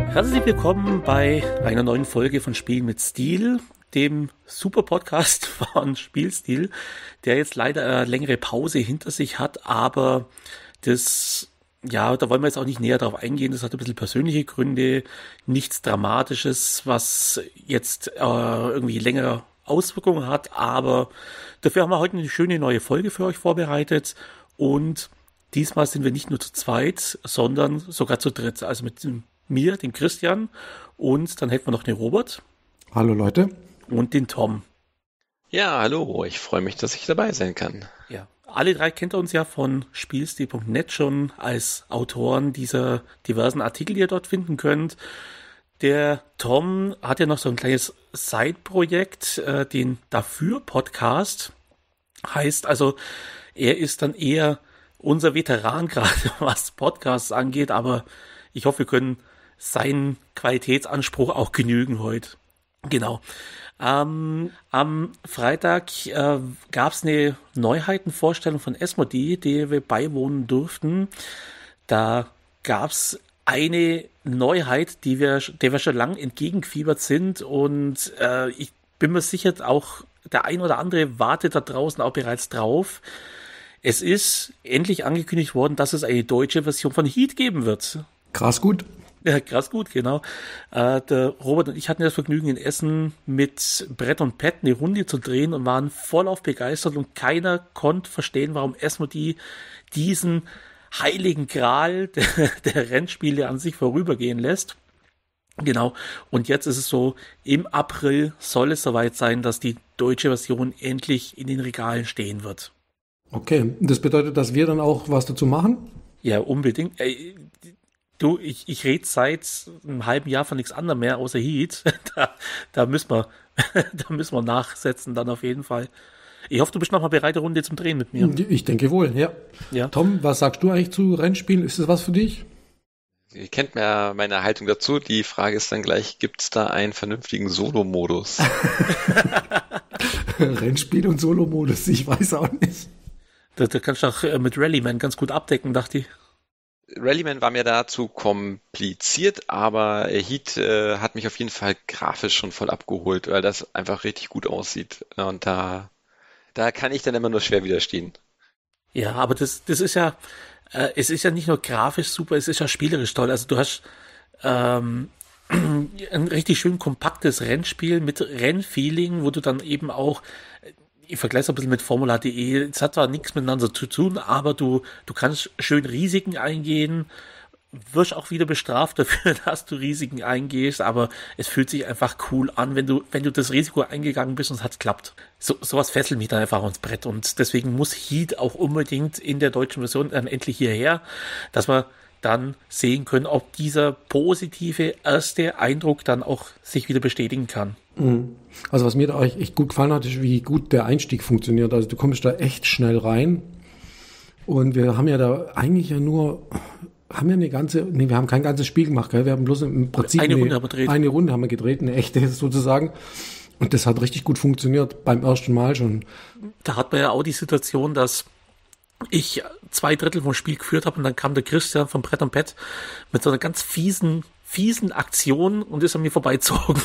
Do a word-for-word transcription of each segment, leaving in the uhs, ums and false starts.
Herzlich willkommen bei einer neuen Folge von Spielen mit Stil, dem super Podcast von Spielstil, der jetzt leider eine längere Pause hinter sich hat, aber das, ja, da wollen wir jetzt auch nicht näher drauf eingehen, das hat ein bisschen persönliche Gründe, nichts Dramatisches, was jetzt äh, irgendwie längere Auswirkungen hat, aber dafür haben wir heute eine schöne neue Folge für euch vorbereitet und diesmal sind wir nicht nur zu zweit, sondern sogar zu dritt, also mit dem mir, den Christian, und dann hätten wir noch den Robert. Hallo Leute. Und den Tom. Ja, hallo, ich freue mich, dass ich dabei sein kann. Ja, alle drei kennt ihr uns ja von Spielstil Punkt net schon als Autoren dieser diversen Artikel, die ihr dort finden könnt. Der Tom hat ja noch so ein kleines Side-Projekt, äh, den Dafür-Podcast. Heißt also, er ist dann eher unser Veteran gerade, was Podcasts angeht, aber ich hoffe, wir können seinen Qualitätsanspruch auch genügen heute. Genau. Ähm, am Freitag äh, gab es eine Neuheitenvorstellung von Asmodee, der wir beiwohnen durften. Da gab es eine Neuheit, die wir, der wir schon lang entgegengefiebert sind und äh, ich bin mir sicher, auch der ein oder andere wartet da draußen auch bereits drauf. Es ist endlich angekündigt worden, dass es eine deutsche Version von Heat geben wird. Krass gut. Ja, krass gut, genau. Äh, der Robert und ich hatten das Vergnügen in Essen mit Brett und Pet eine Runde zu drehen und waren vollauf begeistert und keiner konnte verstehen, warum Asmodee diesen heiligen Gral der, der Rennspiele an sich vorübergehen lässt. Genau. Und jetzt ist es so, im April soll es soweit sein, dass die deutsche Version endlich in den Regalen stehen wird. Okay, das bedeutet, dass wir dann auch was dazu machen? Ja, unbedingt. Ey, Du, ich, ich rede seit einem halben Jahr von nichts anderem mehr, außer Heat. Da, da müssen wir, da müssen wir nachsetzen dann auf jeden Fall. Ich hoffe, du bist noch mal bereit, eine Runde zum Drehen mit mir. Ich denke wohl, ja. Ja. Tom, was sagst du eigentlich zu Rennspielen? Ist das was für dich? Ihr kennt ja meine Haltung dazu. Die Frage ist dann gleich, gibt es da einen vernünftigen Solo-Modus? Rennspiel und Solo-Modus, ich weiß auch nicht. Da, da kannst du auch mit Rallyman ganz gut abdecken, dachte ich. Rallyman war mir dazu kompliziert, aber Heat äh, hat mich auf jeden Fall grafisch schon voll abgeholt, weil das einfach richtig gut aussieht. Und da, da kann ich dann immer nur schwer widerstehen. Ja, aber das, das ist ja, äh, es ist ja nicht nur grafisch super, es ist ja spielerisch toll. Also du hast ähm, ein richtig schön kompaktes Rennspiel mit Rennfeeling, wo du dann eben auch, ich vergleiche es ein bisschen mit Formula Punkt de, es hat zwar nichts miteinander zu tun, aber du, du kannst schön Risiken eingehen, wirst auch wieder bestraft dafür, dass du Risiken eingehst, aber es fühlt sich einfach cool an, wenn du, wenn du das Risiko eingegangen bist und es hat geklappt. So, sowas fesselt mich dann einfach ans Brett und deswegen muss Heat auch unbedingt in der deutschen Version dann endlich hierher, dass wir dann sehen können, ob dieser positive erste Eindruck dann auch sich wieder bestätigen kann. Also was mir da echt gut gefallen hat, ist, wie gut der Einstieg funktioniert. Also du kommst da echt schnell rein und wir haben ja da eigentlich ja nur, haben ja eine ganze, nee, wir haben kein ganzes Spiel gemacht, gell? Wir haben bloß im Prinzip eine, eine, Runde haben wir gedreht. eine Runde haben wir gedreht, eine echte sozusagen. Und das hat richtig gut funktioniert beim ersten Mal schon. Da hat man ja auch die Situation, dass ich zwei Drittel vom Spiel geführt habe und dann kam der Christian von Brett und Pet mit so einer ganz fiesen, fiesen Aktion und ist an mir vorbeizogen.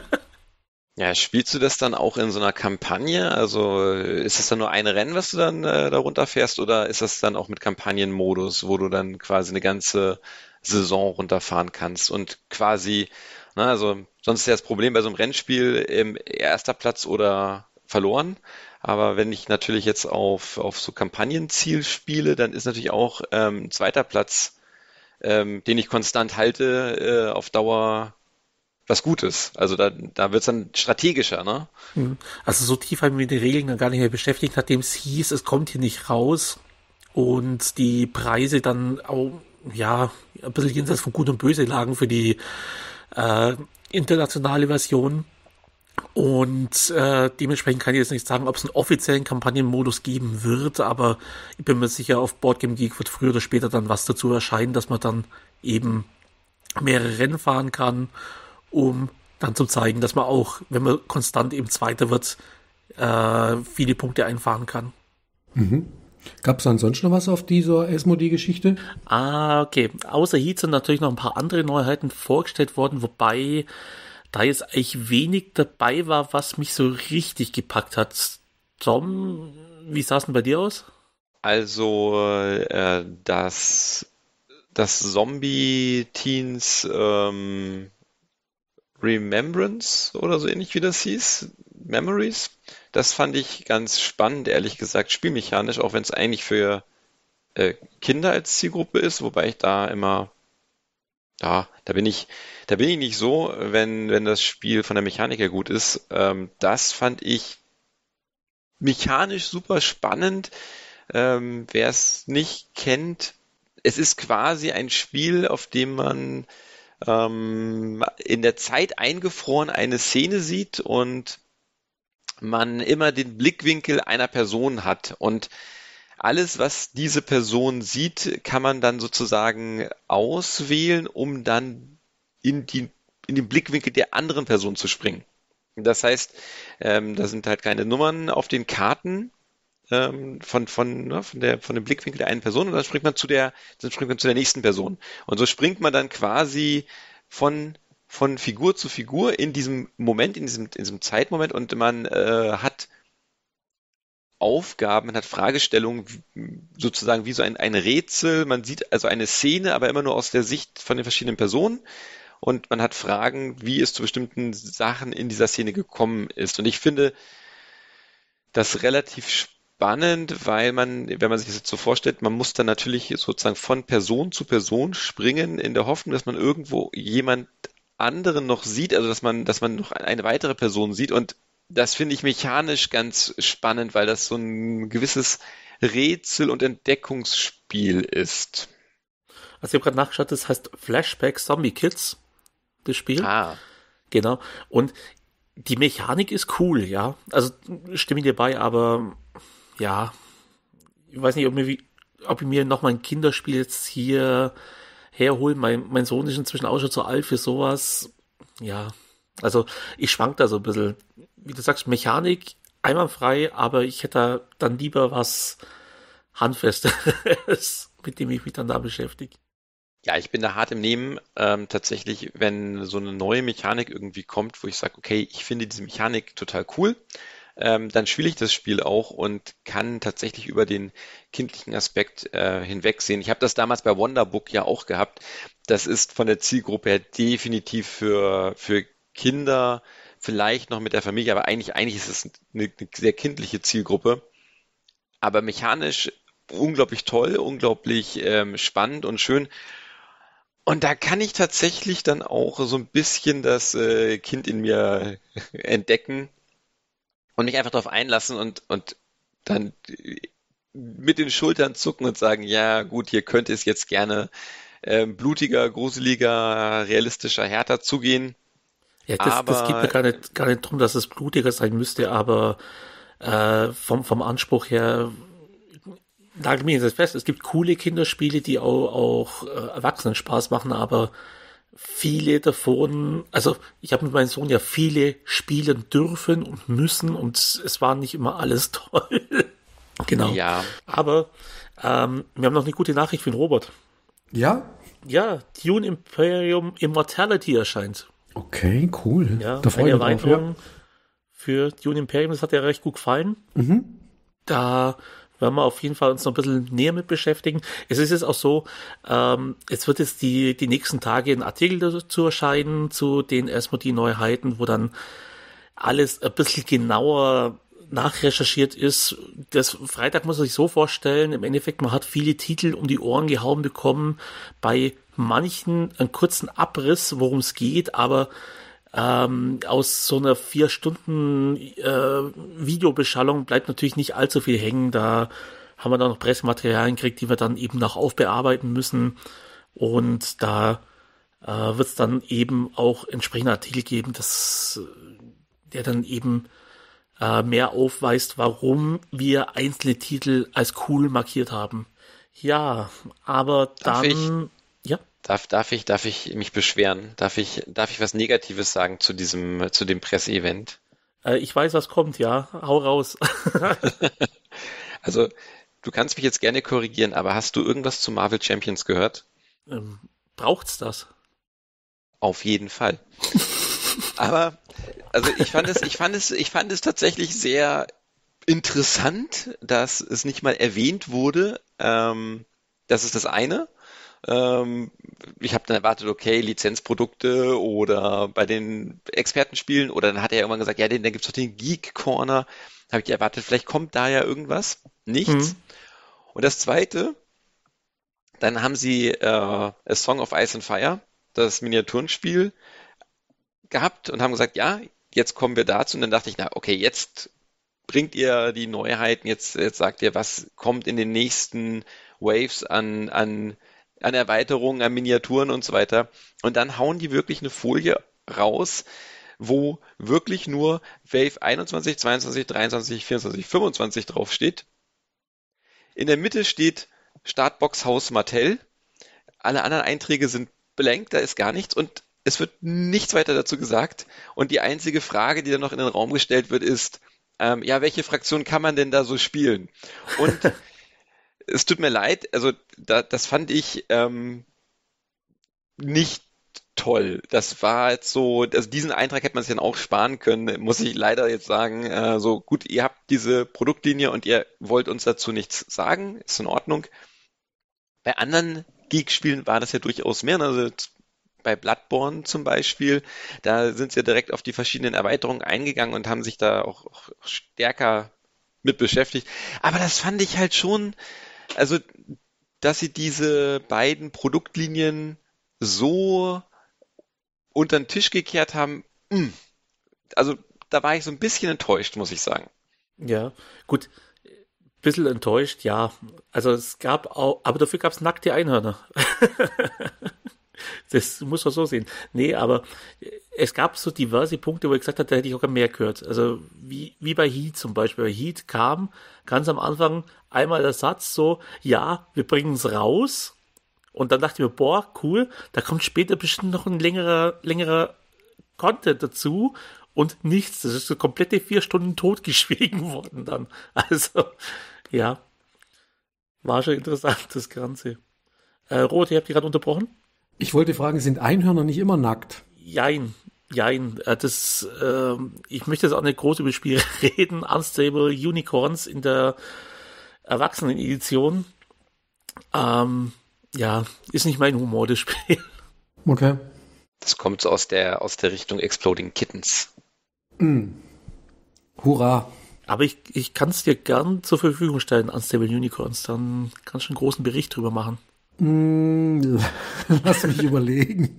Ja, spielst du das dann auch in so einer Kampagne? Also ist es dann nur ein Rennen, was du dann äh, da runterfährst, oder ist das dann auch mit Kampagnenmodus, wo du dann quasi eine ganze Saison runterfahren kannst und quasi, na, also sonst ist ja das Problem bei so einem Rennspiel ähm, erster Platz oder verloren. Aber wenn ich natürlich jetzt auf, auf so Kampagnenziel spiele, dann ist natürlich auch ähm, zweiter Platz, ähm, den ich konstant halte, äh, auf Dauer was Gutes. Also da, da wird es dann strategischer, ne? Also so tief haben wir mit den Regeln dann gar nicht mehr beschäftigt, nachdem es hieß, es kommt hier nicht raus und die Preise dann auch, ja, ein bisschen jenseits von Gut und Böse lagen für die äh, internationale Version. Und äh, dementsprechend kann ich jetzt nicht sagen, ob es einen offiziellen Kampagnenmodus geben wird, aber ich bin mir sicher, auf Boardgame Geek wird früher oder später dann was dazu erscheinen, dass man dann eben mehrere Rennen fahren kann, um dann zu zeigen, dass man auch, wenn man konstant eben Zweiter wird, äh, viele Punkte einfahren kann. Mhm. Gab es ansonsten noch was auf dieser Asmodee-Geschichte? Ah, okay. Außer Heat sind natürlich noch ein paar andere Neuheiten vorgestellt worden, wobei da jetzt eigentlich wenig dabei war, was mich so richtig gepackt hat. Tom, wie sah es denn bei dir aus? Also äh, das, das Zombie-Teens ähm, Remembrance oder so ähnlich wie das hieß, Memories, das fand ich ganz spannend, ehrlich gesagt, spielmechanisch, auch wenn es eigentlich für äh, Kinder als Zielgruppe ist, wobei ich da immer, ja, da bin ich, da bin ich nicht so, wenn, wenn das Spiel von der Mechanik her gut ist. Ähm, das fand ich mechanisch super spannend. Ähm, wer es nicht kennt, es ist quasi ein Spiel, auf dem man ähm, in der Zeit eingefroren eine Szene sieht und man immer den Blickwinkel einer Person hat. Und alles, was diese Person sieht, kann man dann sozusagen auswählen, um dann in die, in den Blickwinkel der anderen Person zu springen. Das heißt, ähm, da sind halt keine Nummern auf den Karten ähm, von, von, ne, von der, von dem Blickwinkel der einen Person und dann springt man zu der, dann springt man zu der nächsten Person. Und so springt man dann quasi von, von Figur zu Figur in diesem Moment, in diesem, in diesem Zeitmoment und man äh, hat Aufgaben, man hat Fragestellungen, wie- sozusagen wie so ein, ein Rätsel. Man sieht also eine Szene, aber immer nur aus der Sicht von den verschiedenen Personen. Und man hat Fragen, wie es zu bestimmten Sachen in dieser Szene gekommen ist. Und ich finde das relativ spannend, weil man, wenn man sich das jetzt so vorstellt, man muss dann natürlich sozusagen von Person zu Person springen, in der Hoffnung, dass man irgendwo jemand anderen noch sieht, also dass man, dass man noch eine weitere Person sieht. Und das finde ich mechanisch ganz spannend, weil das so ein gewisses Rätsel- und Entdeckungsspiel ist. Also ich habe gerade nachgeschaut, das heißt Flashback Zombie Kids, das Spiel. Ah, Genau. Und die Mechanik ist cool, ja. Also stimme ich dir bei, aber ja, ich weiß nicht, ob, mir, wie- ob ich mir noch mal ein Kinderspiel jetzt hier herhole. Mein, mein Sohn ist inzwischen auch schon zu alt für sowas. Ja, also ich schwank da so ein bisschen. Wie du sagst, Mechanik einwandfrei, aber ich hätte da dann lieber was Handfestes, mit dem ich mich dann da beschäftige. ja, ich bin da hart im Nehmen. Ähm, tatsächlich, wenn so eine neue Mechanik irgendwie kommt, wo ich sage, okay, ich finde diese Mechanik total cool, ähm, dann spiele ich das Spiel auch und kann tatsächlich über den kindlichen Aspekt äh, hinwegsehen. Ich habe das damals bei Wonderbook ja auch gehabt. Das ist von der Zielgruppe her definitiv für, für Kinder, vielleicht noch mit der Familie, aber eigentlich, eigentlich ist es eine, eine sehr kindliche Zielgruppe. Aber mechanisch unglaublich toll, unglaublich ähm, spannend und schön. Und da kann ich tatsächlich dann auch so ein bisschen das äh, Kind in mir entdecken und mich einfach darauf einlassen und, und dann mit den Schultern zucken und sagen, ja gut, hier könnte es jetzt gerne ähm, blutiger, gruseliger, realistischer, härter zugehen. Ja, das, das geht mir Aber gar nicht, gar nicht drum, dass es blutiger sein müsste, aber äh, vom, vom Anspruch her, nagel mich jetzt fest, es gibt coole Kinderspiele, die auch, auch äh, Erwachsenen Spaß machen, aber viele davon, also ich habe mit meinem Sohn ja viele spielen dürfen und müssen und es war nicht immer alles toll. Genau. ja, Aber ähm, wir haben noch eine gute Nachricht für den Robert. Ja? Ja, Dune Imperium Immortality erscheint. Okay, cool. Ja, Da freue eine ich mich drauf, ja. Erweiterung für Dune Imperium, das hat ja recht gut gefallen. Da werden wir auf jeden Fall uns noch ein bisschen näher mit beschäftigen. Es ist jetzt auch so, ähm, es wird jetzt die, die nächsten Tage ein Artikel dazu erscheinen, zu den Asmodee-Neuheiten, wo dann alles ein bisschen genauer nachrecherchiert ist. Das Freitag muss man sich so vorstellen, im Endeffekt, man hat viele Titel um die Ohren gehauen bekommen, bei manchen einen kurzen Abriss, worum es geht, aber ähm, aus so einer vier Stunden äh, Videobeschallung bleibt natürlich nicht allzu viel hängen. Da haben wir dann noch Pressematerialien gekriegt, die wir dann eben noch aufbearbeiten müssen. Und da äh, wird es dann eben auch entsprechende Artikel geben, das, der dann eben äh, mehr aufweist, warum wir einzelne Titel als cool markiert haben. Ja, aber darf ich, dann, ja, darf, darf ich, darf ich mich beschweren? Darf ich, darf ich was Negatives sagen zu diesem, zu dem Presseevent? äh, ich weiß, was kommt, ja, hau raus. Also du kannst mich jetzt gerne korrigieren, aber hast du irgendwas zu Marvel Champions gehört? Ähm, braucht's das? Auf jeden Fall. Aber, also ich fand es, ich fand es, ich fand es tatsächlich sehr interessant, dass es nicht mal erwähnt wurde. Ähm, das ist das eine. Ähm, ich habe dann erwartet, okay, Lizenzprodukte oder bei den Expertenspielen, oder dann hat er irgendwann gesagt, ja, den, da gibt's doch den Geek Corner. Habe ich erwartet, vielleicht kommt da ja irgendwas. Nichts. Hm. Und das zweite, dann haben sie äh, A Song of Ice and Fire, das Miniaturenspiel, gehabt und haben gesagt, ja, jetzt kommen wir dazu. Und dann dachte ich, na, okay, jetzt bringt ihr die Neuheiten, jetzt, jetzt sagt ihr, was kommt in den nächsten Waves an, an, an Erweiterungen, an Miniaturen und so weiter. Und dann hauen die wirklich eine Folie raus, wo wirklich nur Wave einundzwanzig, zweiundzwanzig, dreiundzwanzig, vierundzwanzig, fünfundzwanzig draufsteht. In der Mitte steht Startbox Haus Mattel. Alle anderen Einträge sind blank, da ist gar nichts und es wird nichts weiter dazu gesagt. Und die einzige Frage, die dann noch in den Raum gestellt wird, ist, ähm, ja, welche Fraktion kann man denn da so spielen? Und es tut mir leid, also da, das fand ich ähm, nicht toll. Das war jetzt so, also diesen Eintrag hätte man sich dann auch sparen können, muss ich leider jetzt sagen. Äh, so gut, ihr habt diese Produktlinie und ihr wollt uns dazu nichts sagen, ist in Ordnung. Bei anderen Geek-Spielen war das ja durchaus mehr. Also bei Bloodborne zum Beispiel, da sind sie ja direkt auf die verschiedenen Erweiterungen eingegangen und haben sich da auch, auch stärker mit beschäftigt. Aber das fand ich halt schon, also dass sie diese beiden Produktlinien so unter den Tisch gekehrt haben, mh, also da war ich so ein bisschen enttäuscht, muss ich sagen. Ja, gut. Bisschen enttäuscht, ja. Also es gab auch, aber dafür gab es nackte Einhörner. Das muss man so sehen. Nee, aber es gab so diverse Punkte, wo ich gesagt habe, da hätte ich auch mehr gehört. Also wie, wie bei Heat zum Beispiel. Bei Heat kam ganz am Anfang einmal der Satz so, ja, wir bringen es raus. Und dann dachte ich mir, boah, cool, da kommt später bestimmt noch ein längerer, längerer Content dazu und nichts. Das ist so komplette vier Stunden totgeschwiegen worden dann. Also, ja, war schon interessant, das Ganze. Äh, Robert, ihr habt dich gerade unterbrochen? Ich wollte fragen, sind Einhörner nicht immer nackt? Jein, jein. Äh, das, äh, ich möchte jetzt auch nicht groß über das Spiel reden. Unstable Unicorns in der Erwachsenen-Edition. Ähm, ja, ist nicht mein Humor, das Spiel. Okay. Das kommt so aus der, aus der Richtung Exploding Kittens. Mm. Hurra. Aber ich, ich kann es dir gern zur Verfügung stellen, Unstable Unicorns. Dann kannst du einen großen Bericht drüber machen. Mm, lass mich überlegen.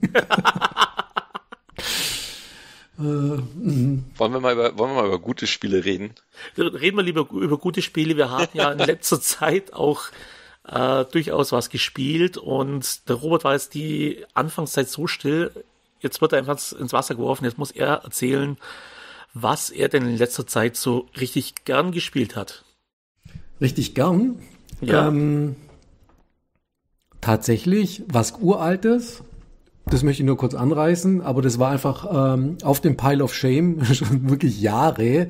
äh, mm. Wollen wir mal über, wollen wir mal über gute Spiele reden? Reden wir lieber über gute Spiele. Wir haben ja in letzter Zeit auch äh, durchaus was gespielt und der Robert war jetzt die Anfangszeit so still. Jetzt wird er einfach ins Wasser geworfen. Jetzt muss er erzählen, was er denn in letzter Zeit so richtig gern gespielt hat. Richtig gern? Ja. Ähm, tatsächlich was Uraltes. Das möchte ich nur kurz anreißen, aber das war einfach ähm, auf dem Pile of Shame, schon wirklich Jahre.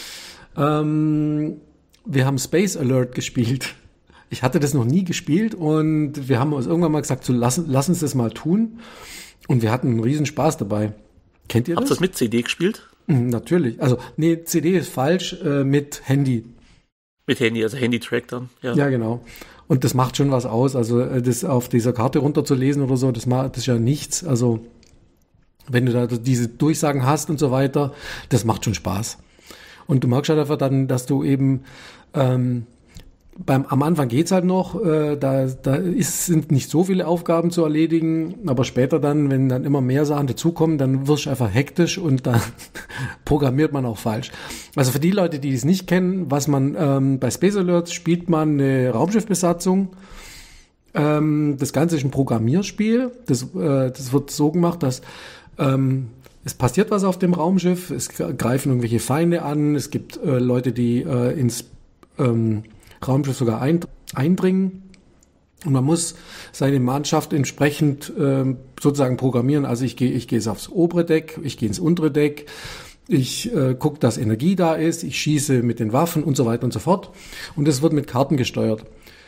Ähm, wir haben Space Alert gespielt. Ich hatte das noch nie gespielt und wir haben uns irgendwann mal gesagt, so lass, lass uns das mal tun. Und wir hatten einen riesen Spaß dabei. Kennt ihr das? Habt ihr das mit C D gespielt? Mhm, natürlich. Also, nee, C D ist falsch, äh, mit Handy. Mit Handy, also Handy-Track dann. Ja. Ja, genau. Und das macht schon was aus. Also, äh, das auf dieser Karte runterzulesen oder so, das macht, das ist ja nichts. Also, wenn du da diese Durchsagen hast und so weiter, das macht schon Spaß. Und du merkst halt einfach dann, dass du eben, ähm, beim, am Anfang geht's halt noch, äh, da, da ist, sind nicht so viele Aufgaben zu erledigen, aber später dann, wenn dann immer mehr Sachen dazukommen, dann wirst du einfach hektisch und dann programmiert man auch falsch. Also für die Leute, die es nicht kennen, was man ähm, bei Space Alerts spielt man eine Raumschiffbesatzung. Ähm, das Ganze ist ein Programmierspiel. Das, äh, das wird so gemacht, dass ähm, es passiert was auf dem Raumschiff, es greifen irgendwelche Feinde an, es gibt äh, Leute, die äh, ins ähm, Raumschiff sogar eindringen und man muss seine Mannschaft entsprechend äh, sozusagen programmieren. Also ich gehe ich gehe aufs obere Deck, ich gehe ins untere Deck, ich äh, gucke, dass Energie da ist, ich schieße mit den Waffen und so weiter und so fort. Und das wird mit Karten gesteuert.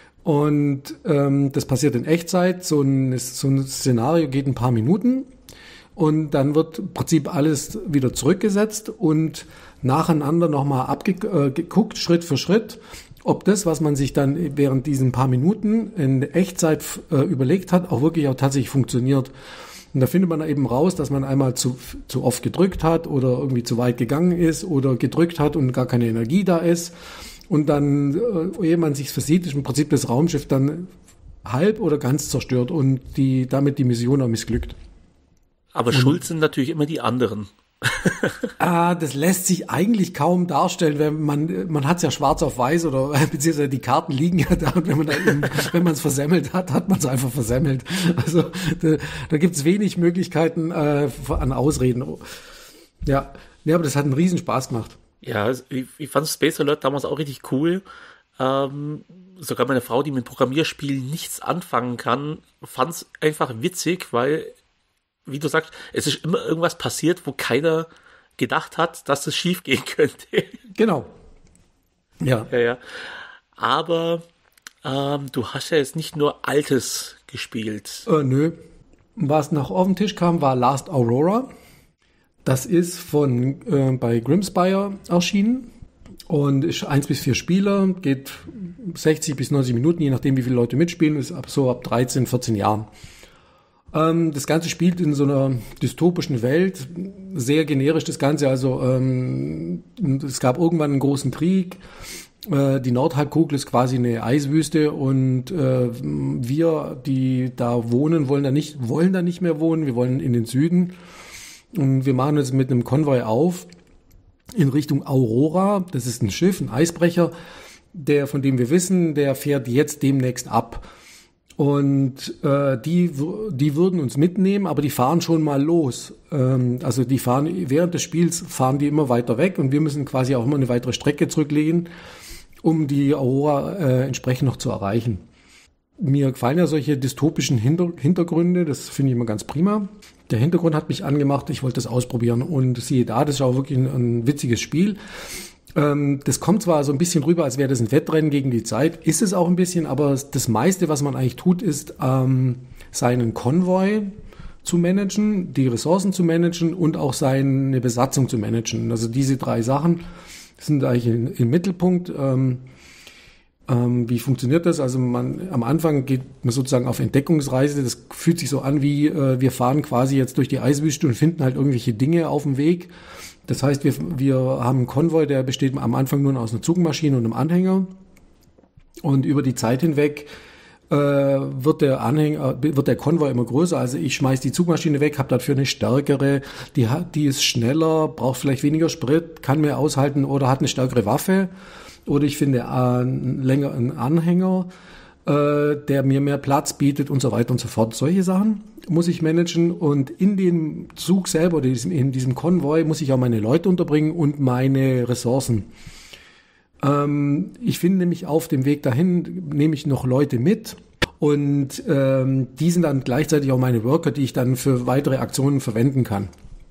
Und ähm, das passiert in Echtzeit. So ein, so ein Szenario geht ein paar Minuten und dann wird im Prinzip alles wieder zurückgesetzt und nacheinander nochmal abgeguckt, Schritt für Schritt, ob das, was man sich dann während diesen paar Minuten in Echtzeit äh, überlegt hat, auch wirklich auch tatsächlich funktioniert. Und da findet man eben raus, dass man einmal zu, zu oft gedrückt hat oder irgendwie zu weit gegangen ist oder gedrückt hat und gar keine Energie da ist. Und dann, ehe man sich versieht, ist im Prinzip das Raumschiff dann halb oder ganz zerstört und die, damit die Mission auch missglückt. Aber und, schuld sind natürlich immer die anderen. ah, das lässt sich eigentlich kaum darstellen, wenn man, man hat es ja schwarz auf weiß oder beziehungsweise die Karten liegen ja da und wenn man da eben, wenn man es versemmelt hat, hat man es einfach versemmelt. Also da, da gibt es wenig Möglichkeiten äh, an Ausreden. Ja, ja, aber das hat einen riesen Spaß gemacht. Ja, ich, ich fand Space Alert damals auch richtig cool. Ähm, sogar meine Frau, die mit Programmierspielen nichts anfangen kann, fand es einfach witzig, weil, wie du sagst, es ist immer irgendwas passiert, wo keiner gedacht hat, dass es schief gehen könnte. Genau. Ja. Ja, ja. Aber ähm, du hast ja jetzt nicht nur Altes gespielt. Äh, nö. Was nach auf den Tisch kam, war Last Aurora. Das ist von äh, bei Grimspire erschienen und ist eins bis vier Spieler, geht sechzig bis neunzig Minuten, je nachdem wie viele Leute mitspielen, ist ab so ab dreizehn, vierzehn Jahren. Ähm, das Ganze spielt in so einer dystopischen Welt, sehr generisch das Ganze, also ähm, es gab irgendwann einen großen Krieg, äh, die Nordhalbkugel ist quasi eine Eiswüste und äh, wir, die da wohnen, wollen da nicht, wollen da nicht mehr wohnen, wir wollen in den Süden. Und wir machen uns mit einem Konvoi auf in Richtung Aurora. Das ist ein Schiff, ein Eisbrecher, der, von dem wir wissen, der fährt jetzt demnächst ab. Und äh, die, die würden uns mitnehmen, aber die fahren schon mal los. Ähm, also die fahren während des Spiels fahren die immer weiter weg und wir müssen quasi auch immer eine weitere Strecke zurücklegen, um die Aurora äh, entsprechend noch zu erreichen. Mir gefallen ja solche dystopischen Hinter- Hintergründe, das finde ich immer ganz prima. Der Hintergrund hat mich angemacht, ich wollte das ausprobieren und siehe da, das ist auch wirklich ein, ein witziges Spiel. Ähm, das kommt zwar so ein bisschen rüber, als wäre das ein Wettrennen gegen die Zeit, ist es auch ein bisschen, aber das meiste, was man eigentlich tut, ist ähm, seinen Konvoi zu managen, die Ressourcen zu managen und auch seine Besatzung zu managen. Also diese drei Sachen sind eigentlich im, im Mittelpunkt. Ähm, Ähm, wie funktioniert das? Also man am Anfang geht man sozusagen auf Entdeckungsreise. Das fühlt sich so an wie äh, wir fahren quasi jetzt durch die Eiswüste und finden halt irgendwelche Dinge auf dem Weg. Das heißt, wir, wir haben einen Konvoi, der besteht am Anfang nur aus einer Zugmaschine und einem Anhänger. Und über die Zeit hinweg äh, wird der Anhänger, wird der Konvoi immer größer. Also ich schmeiß die Zugmaschine weg, habe dafür eine stärkere, die hat, die ist schneller, braucht vielleicht weniger Sprit, kann mehr aushalten oder hat eine stärkere Waffe. Oder ich finde einen längeren Anhänger, äh, der mir mehr Platz bietet und so weiter und so fort. Solche Sachen muss ich managen und in dem Zug selber, oder in diesem Konvoi, muss ich auch meine Leute unterbringen und meine Ressourcen. Ähm, ich finde nämlich auf dem Weg dahin, nehme ich noch Leute mit und ähm, die sind dann gleichzeitig auch meine Worker, die ich dann für weitere Aktionen verwenden kann.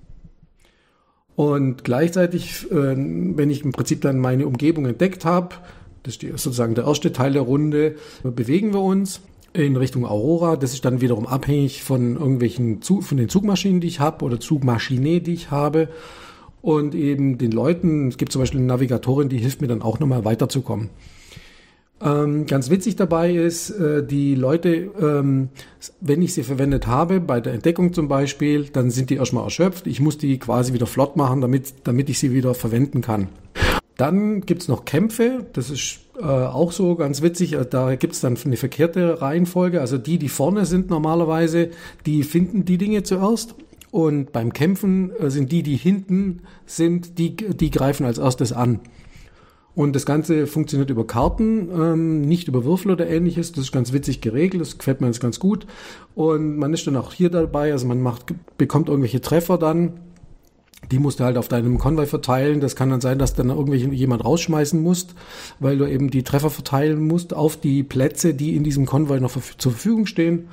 Und gleichzeitig, äh, wenn ich im Prinzip dann meine Umgebung entdeckt habe, das ist die, sozusagen der erste Teil der Runde, bewegen wir uns in Richtung Aurora. Das ist dann wiederum abhängig von irgendwelchen Zug, von den Zugmaschinen, die ich habe oder Zugmaschine, die ich habe und eben den Leuten. Es gibt zum Beispiel eine Navigatorin, die hilft mir dann auch nochmal weiterzukommen. Ähm, ganz witzig dabei ist, äh, die Leute, ähm, wenn ich sie verwendet habe, bei der Entdeckung zum Beispiel, dann sind die erstmal erschöpft. Ich muss die quasi wieder flott machen, damit, damit ich sie wieder verwenden kann. Dann gibt's noch Kämpfe, das ist äh, auch so ganz witzig. Da gibt's dann eine verkehrte Reihenfolge. Also die, die vorne sind normalerweise, die finden die Dinge zuerst. Und beim Kämpfen äh, sind die, die hinten sind, die, die greifen als erstes an. Und das Ganze funktioniert über Karten, ähm, nicht über Würfel oder ähnliches. Das ist ganz witzig geregelt, das gefällt mir jetzt ganz gut. Und man ist dann auch hier dabei, also man macht, bekommt irgendwelche Treffer dann. Die musst du halt auf deinem Konvoi verteilen. Das kann dann sein, dass dann irgendwelche jemand rausschmeißen musst, weil du eben die Treffer verteilen musst auf die Plätze, die in diesem Konvoi noch zur Verfügung stehen.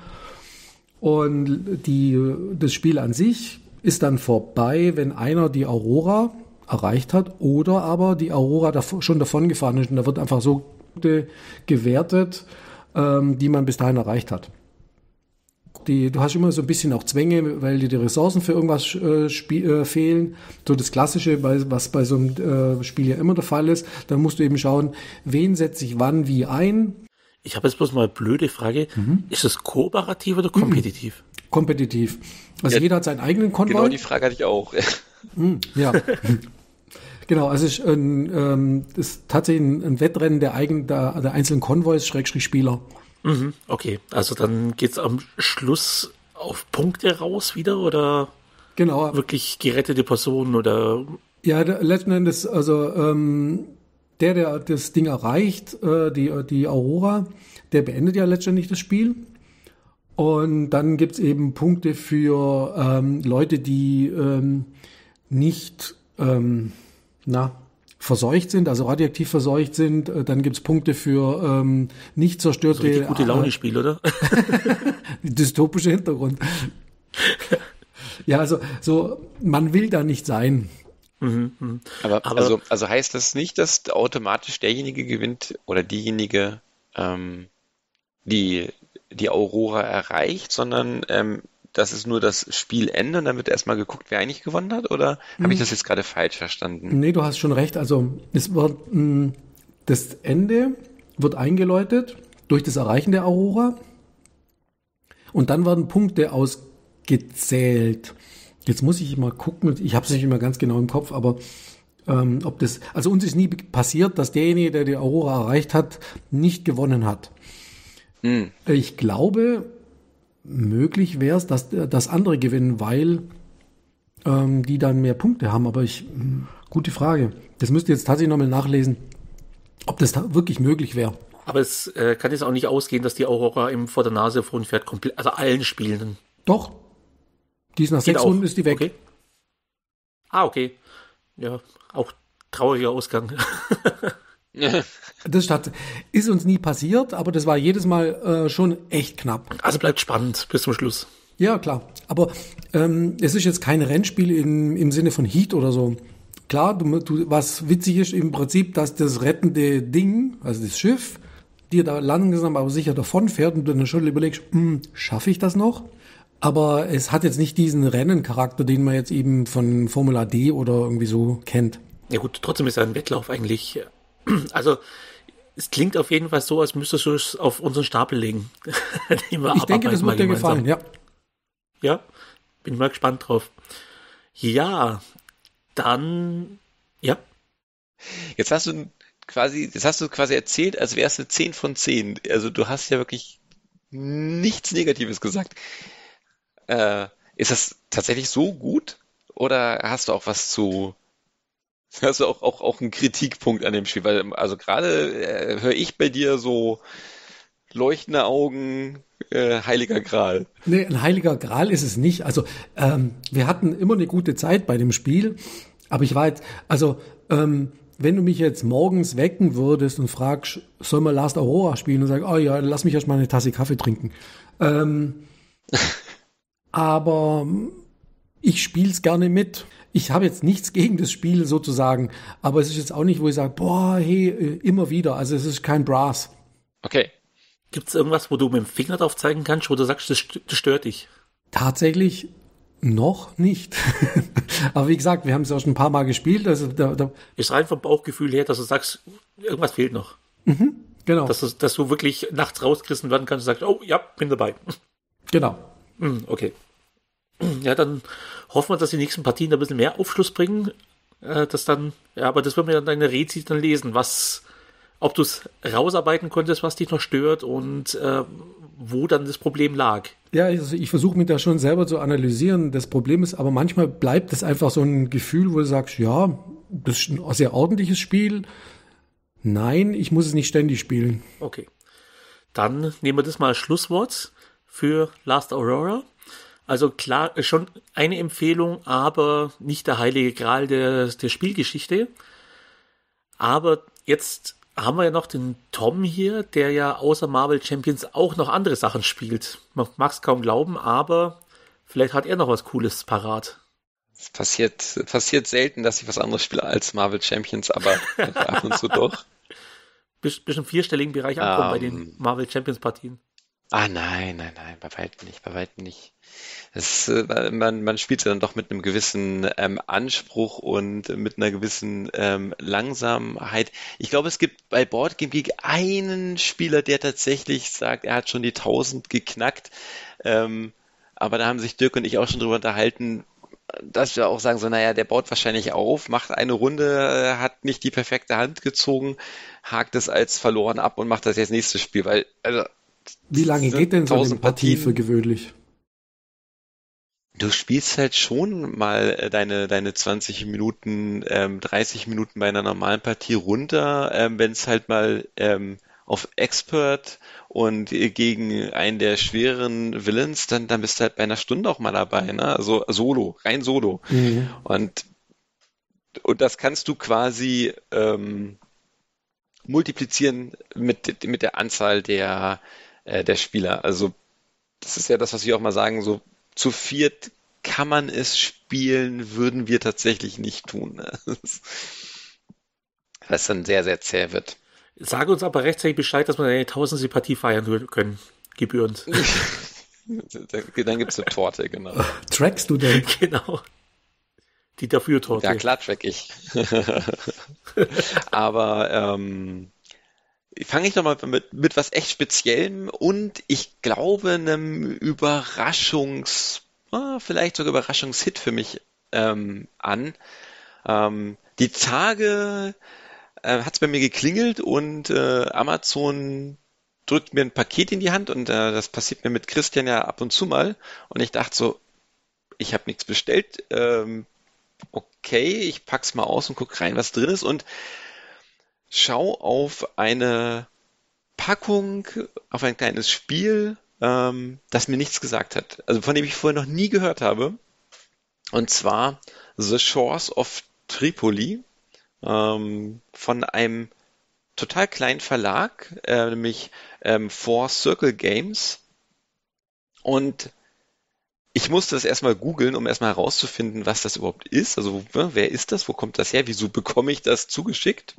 Und die, das Spiel an sich ist dann vorbei, wenn einer die Aurora erreicht hat oder aber die Aurora dav- schon davon gefahren ist und da wird einfach so Punkte gewertet, ähm, die man bis dahin erreicht hat. Die, du hast immer so ein bisschen auch Zwänge, weil dir die Ressourcen für irgendwas äh, spie- äh, fehlen. So das Klassische, bei, was bei so einem äh, Spiel ja immer der Fall ist. Dann musst du eben schauen, wen setze ich wann wie ein. Ich habe jetzt bloß mal eine blöde Frage. Mhm. Ist es kooperativ oder kompetitiv? Mhm. Kompetitiv. Also ja, jeder hat seinen eigenen Konvoi. Genau, die Frage hatte ich auch. Mhm, ja. Genau, also es ist, ein, ähm, ist tatsächlich ein, ein Wettrennen der, eigen, der, der einzelnen Konvois, Schrägstrich Spieler. Mhm, okay, also dann geht's am Schluss auf Punkte raus wieder oder genau. Wirklich gerettete Personen oder? Ja, der, letzten Endes, also ähm, der, der das Ding erreicht, äh, die, die Aurora, der beendet ja letztendlich das Spiel. Und dann gibt's eben Punkte für ähm, Leute, die ähm, nicht ähm, na, verseucht sind, also radioaktiv verseucht sind. Dann gibt's Punkte für ähm, nicht zerstörte... So ein gute Laune-Spiel, oder? Dystopischer Hintergrund. Ja, also so man will da nicht sein. Mhm, mh. Aber, Aber also, also heißt das nicht, dass automatisch derjenige gewinnt oder diejenige ähm, die die Aurora erreicht, sondern ähm, das ist nur das Spielende und dann wird erstmal geguckt, wer eigentlich gewonnen hat? Oder habe hm. ich das jetzt gerade falsch verstanden? Nee, du hast schon recht. Also es wird mh, das Ende wird eingeläutet durch das Erreichen der Aurora und dann werden Punkte ausgezählt. Jetzt muss ich mal gucken, ich habe es nicht immer ganz genau im Kopf, aber ähm, ob das, also uns ist nie passiert, dass derjenige, der die Aurora erreicht hat, nicht gewonnen hat. Hm. Ich glaube, möglich wäre es, dass, dass andere gewinnen, weil ähm, die dann mehr Punkte haben. Aber ich, mh, gute Frage. Das müsst ihr jetzt tatsächlich nochmal nachlesen, ob das da wirklich möglich wäre. Aber es äh, kann jetzt auch nicht ausgehen, dass die Aurora im vor der Nase von fährt, komplett, also allen Spielenden. Doch. Die ist nach Geht sechs auch. Runden ist die weg. Okay. Ah, okay. Ja, auch trauriger Ausgang. Das hat, ist uns nie passiert, aber das war jedes Mal äh, schon echt knapp. Also bleibt spannend bis zum Schluss. Ja, klar. Aber ähm, es ist jetzt kein Rennspiel in, im Sinne von Heat oder so. Klar, du, du, was witzig ist im Prinzip, dass das rettende Ding, also das Schiff, dir da langsam aber sicher davonfährt und du dann schon überlegst, schaffe ich das noch? Aber es hat jetzt nicht diesen Rennencharakter, den man jetzt eben von Formula D oder irgendwie so kennt. Ja gut, trotzdem ist ein Wettlauf eigentlich... Also, es klingt auf jeden Fall so, als müsstest du es auf unseren Stapel legen. Ich denke, das wird dir gefallen, ja. Ja, bin mal gespannt drauf. Ja, dann, ja. Jetzt hast du quasi, jetzt hast du quasi erzählt, als wärst du zehn von zehn. Also, du hast ja wirklich nichts Negatives gesagt. Äh, ist das tatsächlich so gut? Oder hast du auch was zu... Hast du auch, auch, auch einen Kritikpunkt an dem Spiel? Weil, also gerade äh, höre ich bei dir so leuchtende Augen, äh, heiliger Gral. Nee, ein heiliger Gral ist es nicht. Also ähm, wir hatten immer eine gute Zeit bei dem Spiel, aber ich war jetzt, also ähm, wenn du mich jetzt morgens wecken würdest und fragst, soll man Last Aurora spielen und sag, oh ja, lass mich erst mal eine Tasse Kaffee trinken. Ähm, aber ich spiel's gerne mit. Ich habe jetzt nichts gegen das Spiel sozusagen, aber es ist jetzt auch nicht, wo ich sage, boah, hey, immer wieder. Also es ist kein Brass. Okay. Gibt es irgendwas, wo du mit dem Finger drauf zeigen kannst, wo du sagst, das, das stört dich? Tatsächlich noch nicht. Aber wie gesagt, wir haben es auch schon ein paar Mal gespielt. Also da, da ist rein vom Bauchgefühl her, dass du sagst, irgendwas fehlt noch. Mhm, genau. Dass du, dass du wirklich nachts rausgerissen werden kannst und sagst, oh ja, bin dabei. Genau. Okay. Ja, dann hoffen wir, dass die nächsten Partien ein bisschen mehr Aufschluss bringen. Äh, dass dann, ja, aber das werden wir dann in der Rezi dann lesen, was, ob du es rausarbeiten konntest, was dich noch stört und äh, wo dann das Problem lag. Ja, also ich versuche mich da schon selber zu analysieren. Das Problem ist, aber manchmal bleibt es einfach so ein Gefühl, wo du sagst, ja, das ist ein sehr ordentliches Spiel. Nein, ich muss es nicht ständig spielen. Okay. Dann nehmen wir das mal als Schlusswort für Last Aurora. Also klar, schon eine Empfehlung, aber nicht der heilige Gral der, der Spielgeschichte. Aber jetzt haben wir ja noch den Tom hier, der ja außer Marvel Champions auch noch andere Sachen spielt. Man mag es kaum glauben, aber vielleicht hat er noch was Cooles parat. Es passiert, passiert selten, dass ich was anderes spiele als Marvel Champions, aber ab und zu doch. Bis, bis im vierstelligen Bereich ankommen bei den Ähm, Marvel Champions Partien. ah, nein, nein, nein, bei weitem nicht, bei weitem nicht. Es, äh, man, man spielt ja dann doch mit einem gewissen ähm, Anspruch und mit einer gewissen ähm, Langsamkeit. Ich glaube, es gibt bei Board Game Geek einen Spieler, der tatsächlich sagt, er hat schon die tausend geknackt. Ähm, aber da haben sich Dirk und ich auch schon drüber unterhalten, dass wir auch sagen, so, naja, der baut wahrscheinlich auf, macht eine Runde, äh, hat nicht die perfekte Hand gezogen, hakt es als verloren ab und macht das jetzt nächste Spiel, weil, also, Wie lange geht denn so eine tausend Partie für Partien. gewöhnlich? Du spielst halt schon mal äh, deine, deine zwanzig Minuten, ähm, dreißig Minuten bei einer normalen Partie runter, ähm, wenn es halt mal ähm, auf Expert und äh, gegen einen der schwereren Villains, dann, dann bist du halt bei einer Stunde auch mal dabei, ne? Also Solo, rein Solo. Mhm. Und, und das kannst du quasi ähm, multiplizieren mit, mit der Anzahl der, äh, der Spieler. Also das ist ja das, was wir auch mal sagen, so zu viert kann man es spielen, würden wir tatsächlich nicht tun. Ne? Was dann sehr, sehr zäh wird. Sage uns aber rechtzeitig Bescheid, dass wir eine tausendste Partie feiern können. Gebührend. Dann gibt es eine Torte, genau. Trackst du denn? Genau. Die Dafür-Torte. Ja, klar track ich. Aber ähm, fange ich nochmal mit, mit was echt Speziellem und ich glaube einem Überraschungs, ah, vielleicht sogar Überraschungshit für mich ähm, an. Ähm, die Tage äh, hat es bei mir geklingelt und äh, Amazon drückt mir ein Paket in die Hand und äh, das passiert mir mit Christian ja ab und zu mal und ich dachte so, ich habe nichts bestellt, ähm, okay, ich pack's mal aus und guck rein, was drin ist und schau auf eine Packung, auf ein kleines Spiel, ähm, das mir nichts gesagt hat. Also von dem ich vorher noch nie gehört habe. Und zwar The Shores of Tripoli ähm, von einem total kleinen Verlag, äh, nämlich ähm, Four Circle Games. Und ich musste das erstmal googeln, um erstmal herauszufinden, was das überhaupt ist. Also wer ist das? Wo kommt das her? Wieso bekomme ich das zugeschickt?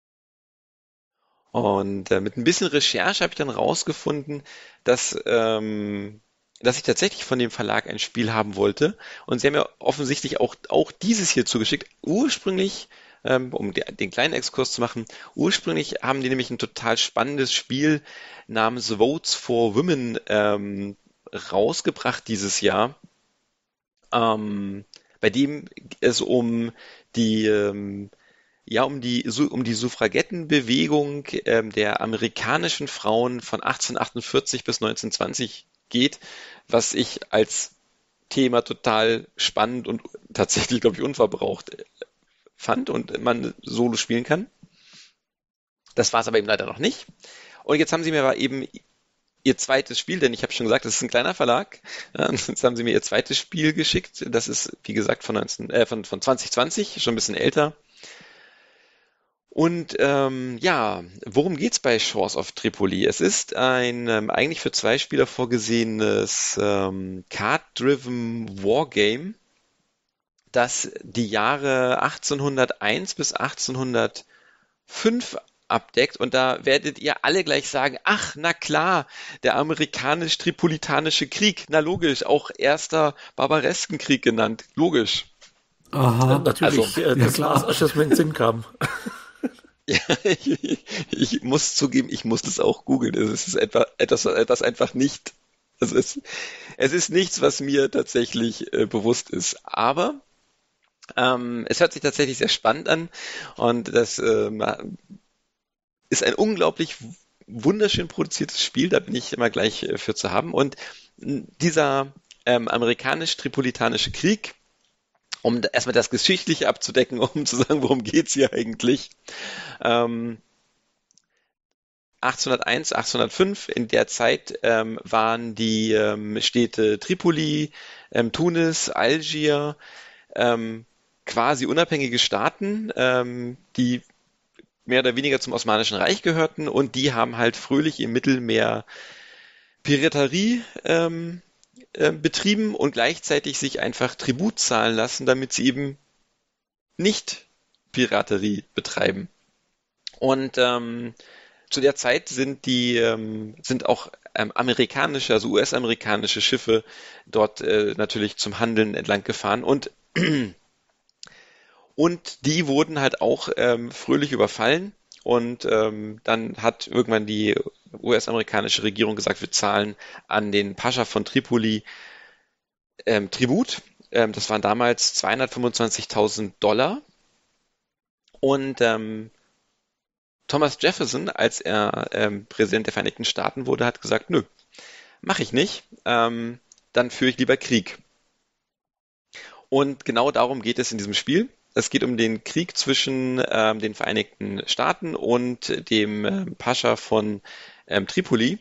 Und äh, mit ein bisschen Recherche habe ich dann rausgefunden, dass, ähm, dass ich tatsächlich von dem Verlag ein Spiel haben wollte. Und sie haben mir offensichtlich auch, auch dieses hier zugeschickt. Ursprünglich, ähm, um de- den kleinen Exkurs zu machen, ursprünglich haben die nämlich ein total spannendes Spiel namens Votes for Women ähm, rausgebracht dieses Jahr, ähm, bei dem es um die ähm, ja, um die, Su- um die Suffragettenbewegung ähm, der amerikanischen Frauen von achtzehnhundertachtundvierzig bis neunzehnhundertzwanzig geht, was ich als Thema total spannend und tatsächlich, glaube ich, unverbraucht äh, fand und man solo spielen kann. Das war es aber eben leider noch nicht. Und jetzt haben sie mir aber eben ihr zweites Spiel, denn ich habe schon gesagt, das ist ein kleiner Verlag. Ja, jetzt haben sie mir ihr zweites Spiel geschickt. Das ist, wie gesagt, von, neunzehn, äh, von, von zwanzig zwanzig, schon ein bisschen älter. Und ähm, ja, worum geht's bei Shores of Tripoli? Es ist ein ähm, eigentlich für zwei Spieler vorgesehenes ähm, Card-Driven Wargame, das die Jahre achtzehnhunderteins bis achtzehnhundertfünf abdeckt. Und da werdet ihr alle gleich sagen, ach, na klar, der amerikanisch-tripolitanische Krieg. Na logisch, auch erster Barbareskenkrieg genannt. Logisch. Äh, Aha. natürlich, Also, äh, Ja, das war klar. das Erste, was mir in den Sinn kam. ja, ich, ich muss zugeben, ich muss das auch googeln. Es ist etwa, etwas, etwas einfach nicht. Es ist, es ist nichts, was mir tatsächlich äh, bewusst ist. Aber ähm, es hört sich tatsächlich sehr spannend an und das ähm, ist ein unglaublich wunderschön produziertes Spiel. Da bin ich immer gleich äh, für zu haben. Und mh, dieser ähm, amerikanisch-tripolitanische Krieg, um da- erstmal das Geschichtliche abzudecken, um zu sagen, worum geht's hier eigentlich. Ähm, achtzehnhunderteins, achtzehnhundertfünf, in der Zeit ähm, waren die ähm, Städte Tripoli, ähm, Tunis, Algier ähm, quasi unabhängige Staaten, ähm, die mehr oder weniger zum Osmanischen Reich gehörten und die haben halt fröhlich im Mittelmeer Piraterie ähm, äh, betrieben und gleichzeitig sich einfach Tribut zahlen lassen, damit sie eben nicht Piraterie betreiben. Und ähm, zu der Zeit sind die ähm, sind auch ähm, amerikanische, also U S-amerikanische Schiffe dort äh, natürlich zum Handeln entlang gefahren und und die wurden halt auch ähm, fröhlich überfallen und ähm, dann hat irgendwann die U S-amerikanische Regierung gesagt, wir zahlen an den Pascha von Tripoli ähm, Tribut. Ähm, das waren damals zweihundertfünfundzwanzigtausend Dollar und ähm, Thomas Jefferson, als er ähm, Präsident der Vereinigten Staaten wurde, hat gesagt, nö, mache ich nicht, ähm, dann führe ich lieber Krieg. Und genau darum geht es in diesem Spiel. Es geht um den Krieg zwischen ähm, den Vereinigten Staaten und dem ähm, Pascha von ähm, Tripoli.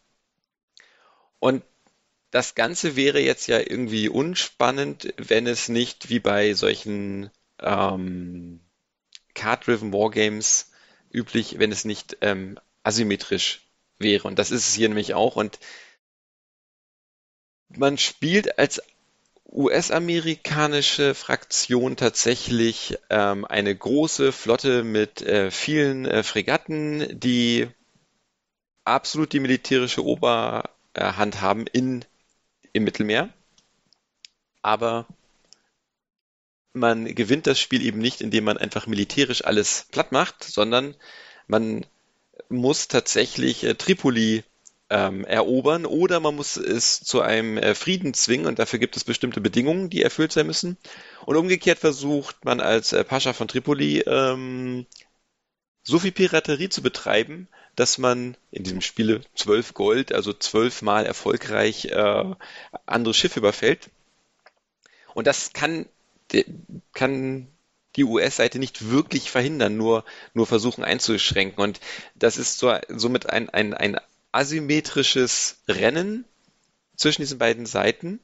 Und das Ganze wäre jetzt ja irgendwie unspannend, wenn es nicht wie bei solchen ähm, Card-Driven Wargames üblich, wenn es nicht ähm, asymmetrisch wäre. Und das ist es hier nämlich auch. Und man spielt als U S-amerikanische Fraktion tatsächlich ähm, eine große Flotte mit äh, vielen äh, Fregatten, die absolut die militärische Oberhand haben in, im Mittelmeer. Aber man gewinnt das Spiel eben nicht, indem man einfach militärisch alles platt macht, sondern man muss tatsächlich äh, Tripoli ähm, erobern oder man muss es zu einem äh, Frieden zwingen und dafür gibt es bestimmte Bedingungen, die erfüllt sein müssen. Und umgekehrt versucht man als äh, Pascha von Tripoli ähm, so viel Piraterie zu betreiben, dass man in diesem Spiel zwölf Gold, also zwölfmal erfolgreich äh, andere Schiffe überfällt. Und das kann, de- kann die U S-Seite nicht wirklich verhindern, nur, nur versuchen einzuschränken. Und das ist so, somit ein, ein, ein asymmetrisches Rennen zwischen diesen beiden Seiten.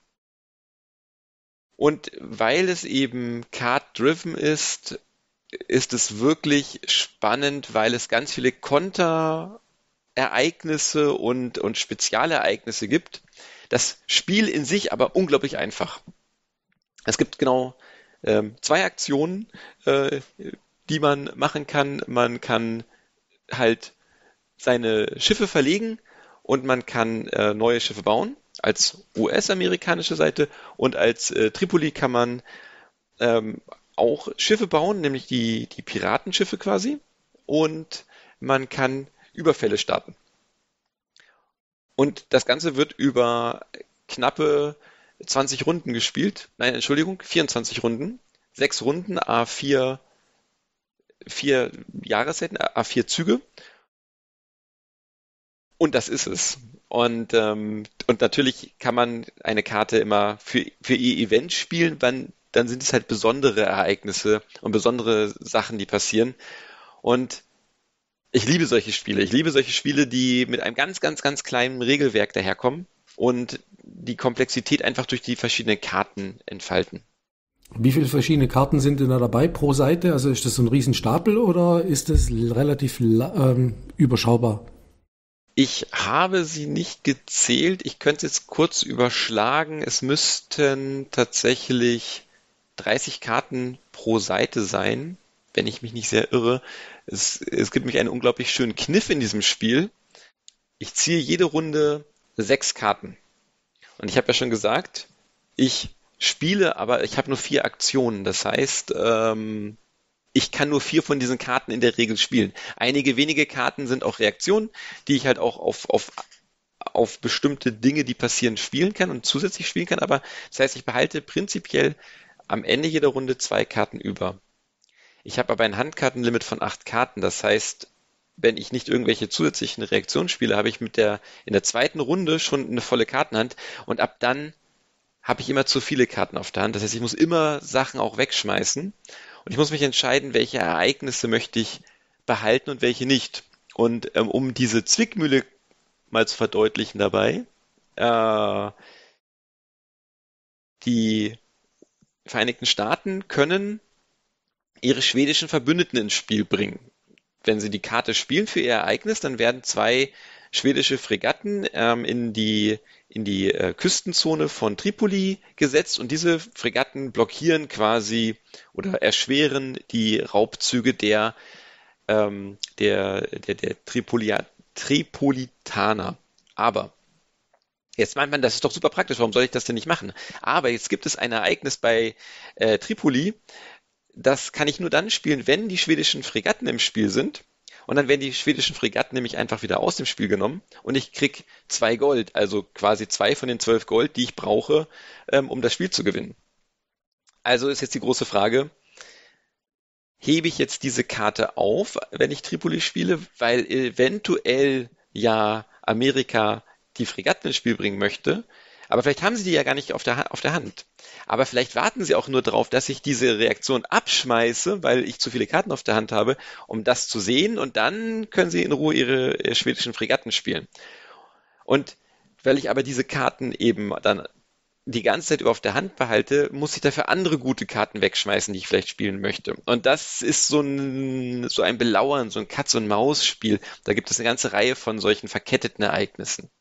Und weil es eben Card-driven ist, ist es wirklich spannend, weil es ganz viele Konterereignisse und, und Spezialereignisse gibt. Das Spiel in sich aber unglaublich einfach. Es gibt genau ähm, zwei Aktionen, äh, die man machen kann. Man kann halt seine Schiffe verlegen und man kann äh, neue Schiffe bauen. Als U S-amerikanische Seite und als äh, Tripoli kann man ähm, auch Schiffe bauen, nämlich die, die Piratenschiffe quasi. Und man kann Überfälle starten. Und das Ganze wird über knappe zwanzig Runden gespielt. Nein, Entschuldigung, vierundzwanzig Runden. Sechs Runden, a vier, vier Jahreszeiten, a vier Züge. Und das ist es. Und, ähm, und natürlich kann man eine Karte immer für, für ihr Event spielen, wann, dann sind es halt besondere Ereignisse und besondere Sachen, die passieren. Und ich liebe solche Spiele. Ich liebe solche Spiele, die mit einem ganz, ganz, ganz kleinen Regelwerk daherkommen und die Komplexität einfach durch die verschiedenen Karten entfalten. Wie viele verschiedene Karten sind denn da dabei pro Seite? Also ist das so ein Riesenstapel oder ist das relativ ähm, überschaubar? Ich habe sie nicht gezählt. Ich könnte es jetzt kurz überschlagen. Es müssten tatsächlich dreißig Karten pro Seite sein, wenn ich mich nicht sehr irre. Es, es gibt nämlich einen unglaublich schönen Kniff in diesem Spiel. Ich ziehe jede Runde sechs Karten. Und ich habe ja schon gesagt, ich spiele, aber ich habe nur vier Aktionen. Das heißt, ähm, ich kann nur vier von diesen Karten in der Regel spielen. Einige wenige Karten sind auch Reaktionen, die ich halt auch auf, auf, auf bestimmte Dinge, die passieren, spielen kann und zusätzlich spielen kann. Aber das heißt, ich behalte prinzipiell am Ende jeder Runde zwei Karten über. Ich habe aber ein Handkartenlimit von acht Karten. Das heißt, wenn ich nicht irgendwelche zusätzlichen Reaktionen spiele, habe ich mit der in der zweiten Runde schon eine volle Kartenhand und ab dann habe ich immer zu viele Karten auf der Hand. Das heißt, ich muss immer Sachen auch wegschmeißen und ich muss mich entscheiden, welche Ereignisse möchte ich behalten und welche nicht. Und ähm, um diese Zwickmühle mal zu verdeutlichen dabei, äh, die Vereinigten Staaten können ihre schwedischen Verbündeten ins Spiel bringen. Wenn sie die Karte spielen für ihr Ereignis, dann werden zwei schwedische Fregatten ähm, in die in die äh, Küstenzone von Tripoli gesetzt und diese Fregatten blockieren quasi oder erschweren die Raubzüge der, ähm, der, der, der Tripolia, Tripolitaner. Aber jetzt meint man, das ist doch super praktisch, warum soll ich das denn nicht machen? Aber jetzt gibt es ein Ereignis bei äh, Tripoli, das kann ich nur dann spielen, wenn die schwedischen Fregatten im Spiel sind. Und dann werden die schwedischen Fregatten nämlich einfach wieder aus dem Spiel genommen und ich krieg zwei Gold, also quasi zwei von den zwölf Gold, die ich brauche, ähm, um das Spiel zu gewinnen. Also ist jetzt die große Frage, hebe ich jetzt diese Karte auf, wenn ich Tripoli spiele, weil eventuell ja Amerika die Fregatten ins Spiel bringen möchte, aber vielleicht haben sie die ja gar nicht auf der, auf der Hand. Aber vielleicht warten sie auch nur darauf, dass ich diese Reaktion abschmeiße, weil ich zu viele Karten auf der Hand habe, um das zu sehen und dann können sie in Ruhe ihre, ihre schwedischen Fregatten spielen. Und weil ich aber diese Karten eben dann die ganze Zeit über auf der Hand behalte, muss ich dafür andere gute Karten wegschmeißen, die ich vielleicht spielen möchte. Und das ist so ein, so ein Belauern, so ein Katz-und-Maus-Spiel. Da gibt es eine ganze Reihe von solchen verketteten Ereignissen.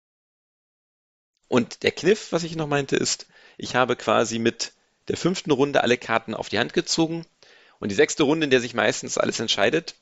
Und der Kniff, was ich noch meinte, ist, ich habe quasi mit der fünften Runde alle Karten auf die Hand gezogen und die sechste Runde, in der sich meistens alles entscheidet,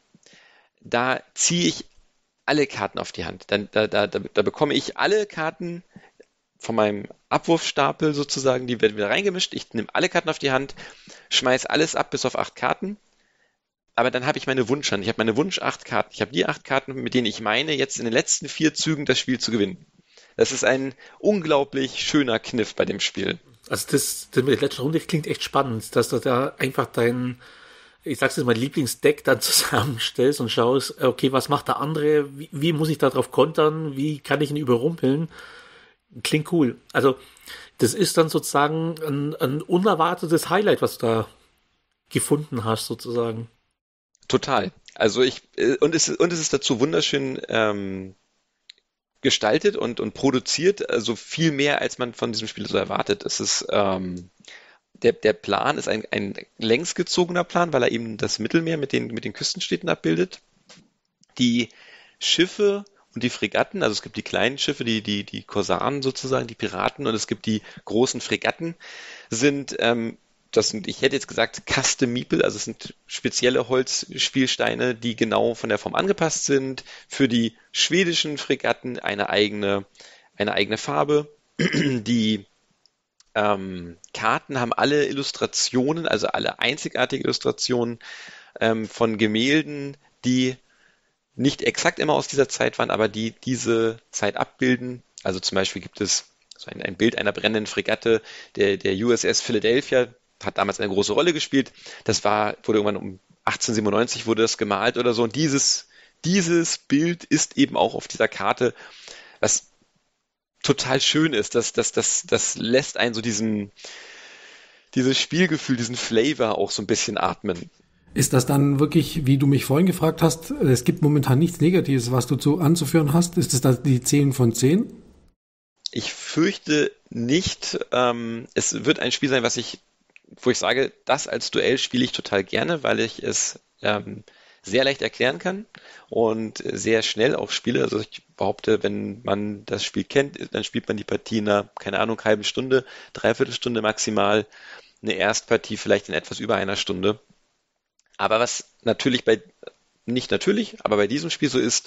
da ziehe ich alle Karten auf die Hand. Dann, da, da, da bekomme ich alle Karten von meinem Abwurfstapel sozusagen, die werden wieder reingemischt. Ich nehme alle Karten auf die Hand, schmeiße alles ab bis auf acht Karten. Aber dann habe ich meine Wunschhand. Ich habe meine Wunsch acht Karten. Ich habe die acht Karten, mit denen ich meine, jetzt in den letzten vier Zügen das Spiel zu gewinnen. Das ist ein unglaublich schöner Kniff bei dem Spiel. Also das, das mit der letzten Runde klingt echt spannend, dass du da einfach dein, ich sag's jetzt mal, Lieblingsdeck dann zusammenstellst und schaust, okay, was macht der andere, wie, wie muss ich darauf kontern, wie kann ich ihn überrumpeln? Klingt cool. Also das ist dann sozusagen ein, ein unerwartetes Highlight, was du da gefunden hast, sozusagen. Total. Also ich, und es, und es ist dazu wunderschön ähm, gestaltet und, und produziert, also viel mehr, als man von diesem Spiel so erwartet. Es ist, ähm, der, der Plan ist ein, ein längs gezogener Plan, weil er eben das Mittelmeer mit den, mit den Küstenstädten abbildet. Die Schiffe und die Fregatten, also es gibt die kleinen Schiffe, die, die, die Korsaren sozusagen, die Piraten, und es gibt die großen Fregatten, sind, ähm, das sind, ich hätte jetzt gesagt, Custom Meeple, also es sind spezielle Holzspielsteine, die genau von der Form angepasst sind. Für die schwedischen Fregatten eine eigene, eine eigene Farbe. Die ähm, Karten haben alle Illustrationen, also alle einzigartige Illustrationen ähm, von Gemälden, die nicht exakt immer aus dieser Zeit waren, aber die diese Zeit abbilden. Also zum Beispiel gibt es so ein, ein Bild einer brennenden Fregatte, der, der U S S Philadelphia, hat damals eine große Rolle gespielt. Das war, wurde irgendwann um achtzehnhundertsiebenundneunzig wurde das gemalt oder so. Und dieses, dieses Bild ist eben auch auf dieser Karte, was total schön ist. Das, das, das, das lässt einen so diesen, dieses Spielgefühl, diesen Flavor auch so ein bisschen atmen. Ist das dann wirklich, wie du mich vorhin gefragt hast, es gibt momentan nichts Negatives, was du zu, anzuführen hast? Ist das da die zehn von zehn? Ich fürchte nicht. Ähm, es wird ein Spiel sein, was ich wo ich sage, das als Duell spiele ich total gerne, weil ich es ähm, sehr leicht erklären kann und sehr schnell auch spiele. Also ich behaupte, wenn man das Spiel kennt, dann spielt man die Partie in einer, keine Ahnung, halben Stunde, dreiviertel Stunde maximal, eine Erstpartie vielleicht in etwas über einer Stunde. Aber was natürlich bei, nicht natürlich, aber bei diesem Spiel so ist,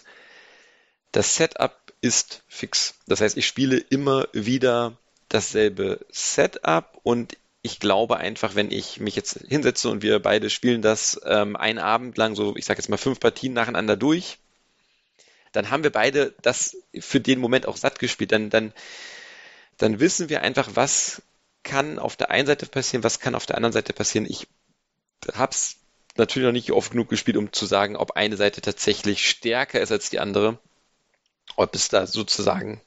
das Setup ist fix. Das heißt, ich spiele immer wieder dasselbe Setup und ich glaube einfach, wenn ich mich jetzt hinsetze und wir beide spielen das ähm, einen Abend lang, so ich sage jetzt mal fünf Partien nacheinander durch, dann haben wir beide das für den Moment auch satt gespielt. Dann, dann, dann wissen wir einfach, was kann auf der einen Seite passieren, was kann auf der anderen Seite passieren. Ich habe es natürlich noch nicht oft genug gespielt, um zu sagen, ob eine Seite tatsächlich stärker ist als die andere, ob es da sozusagen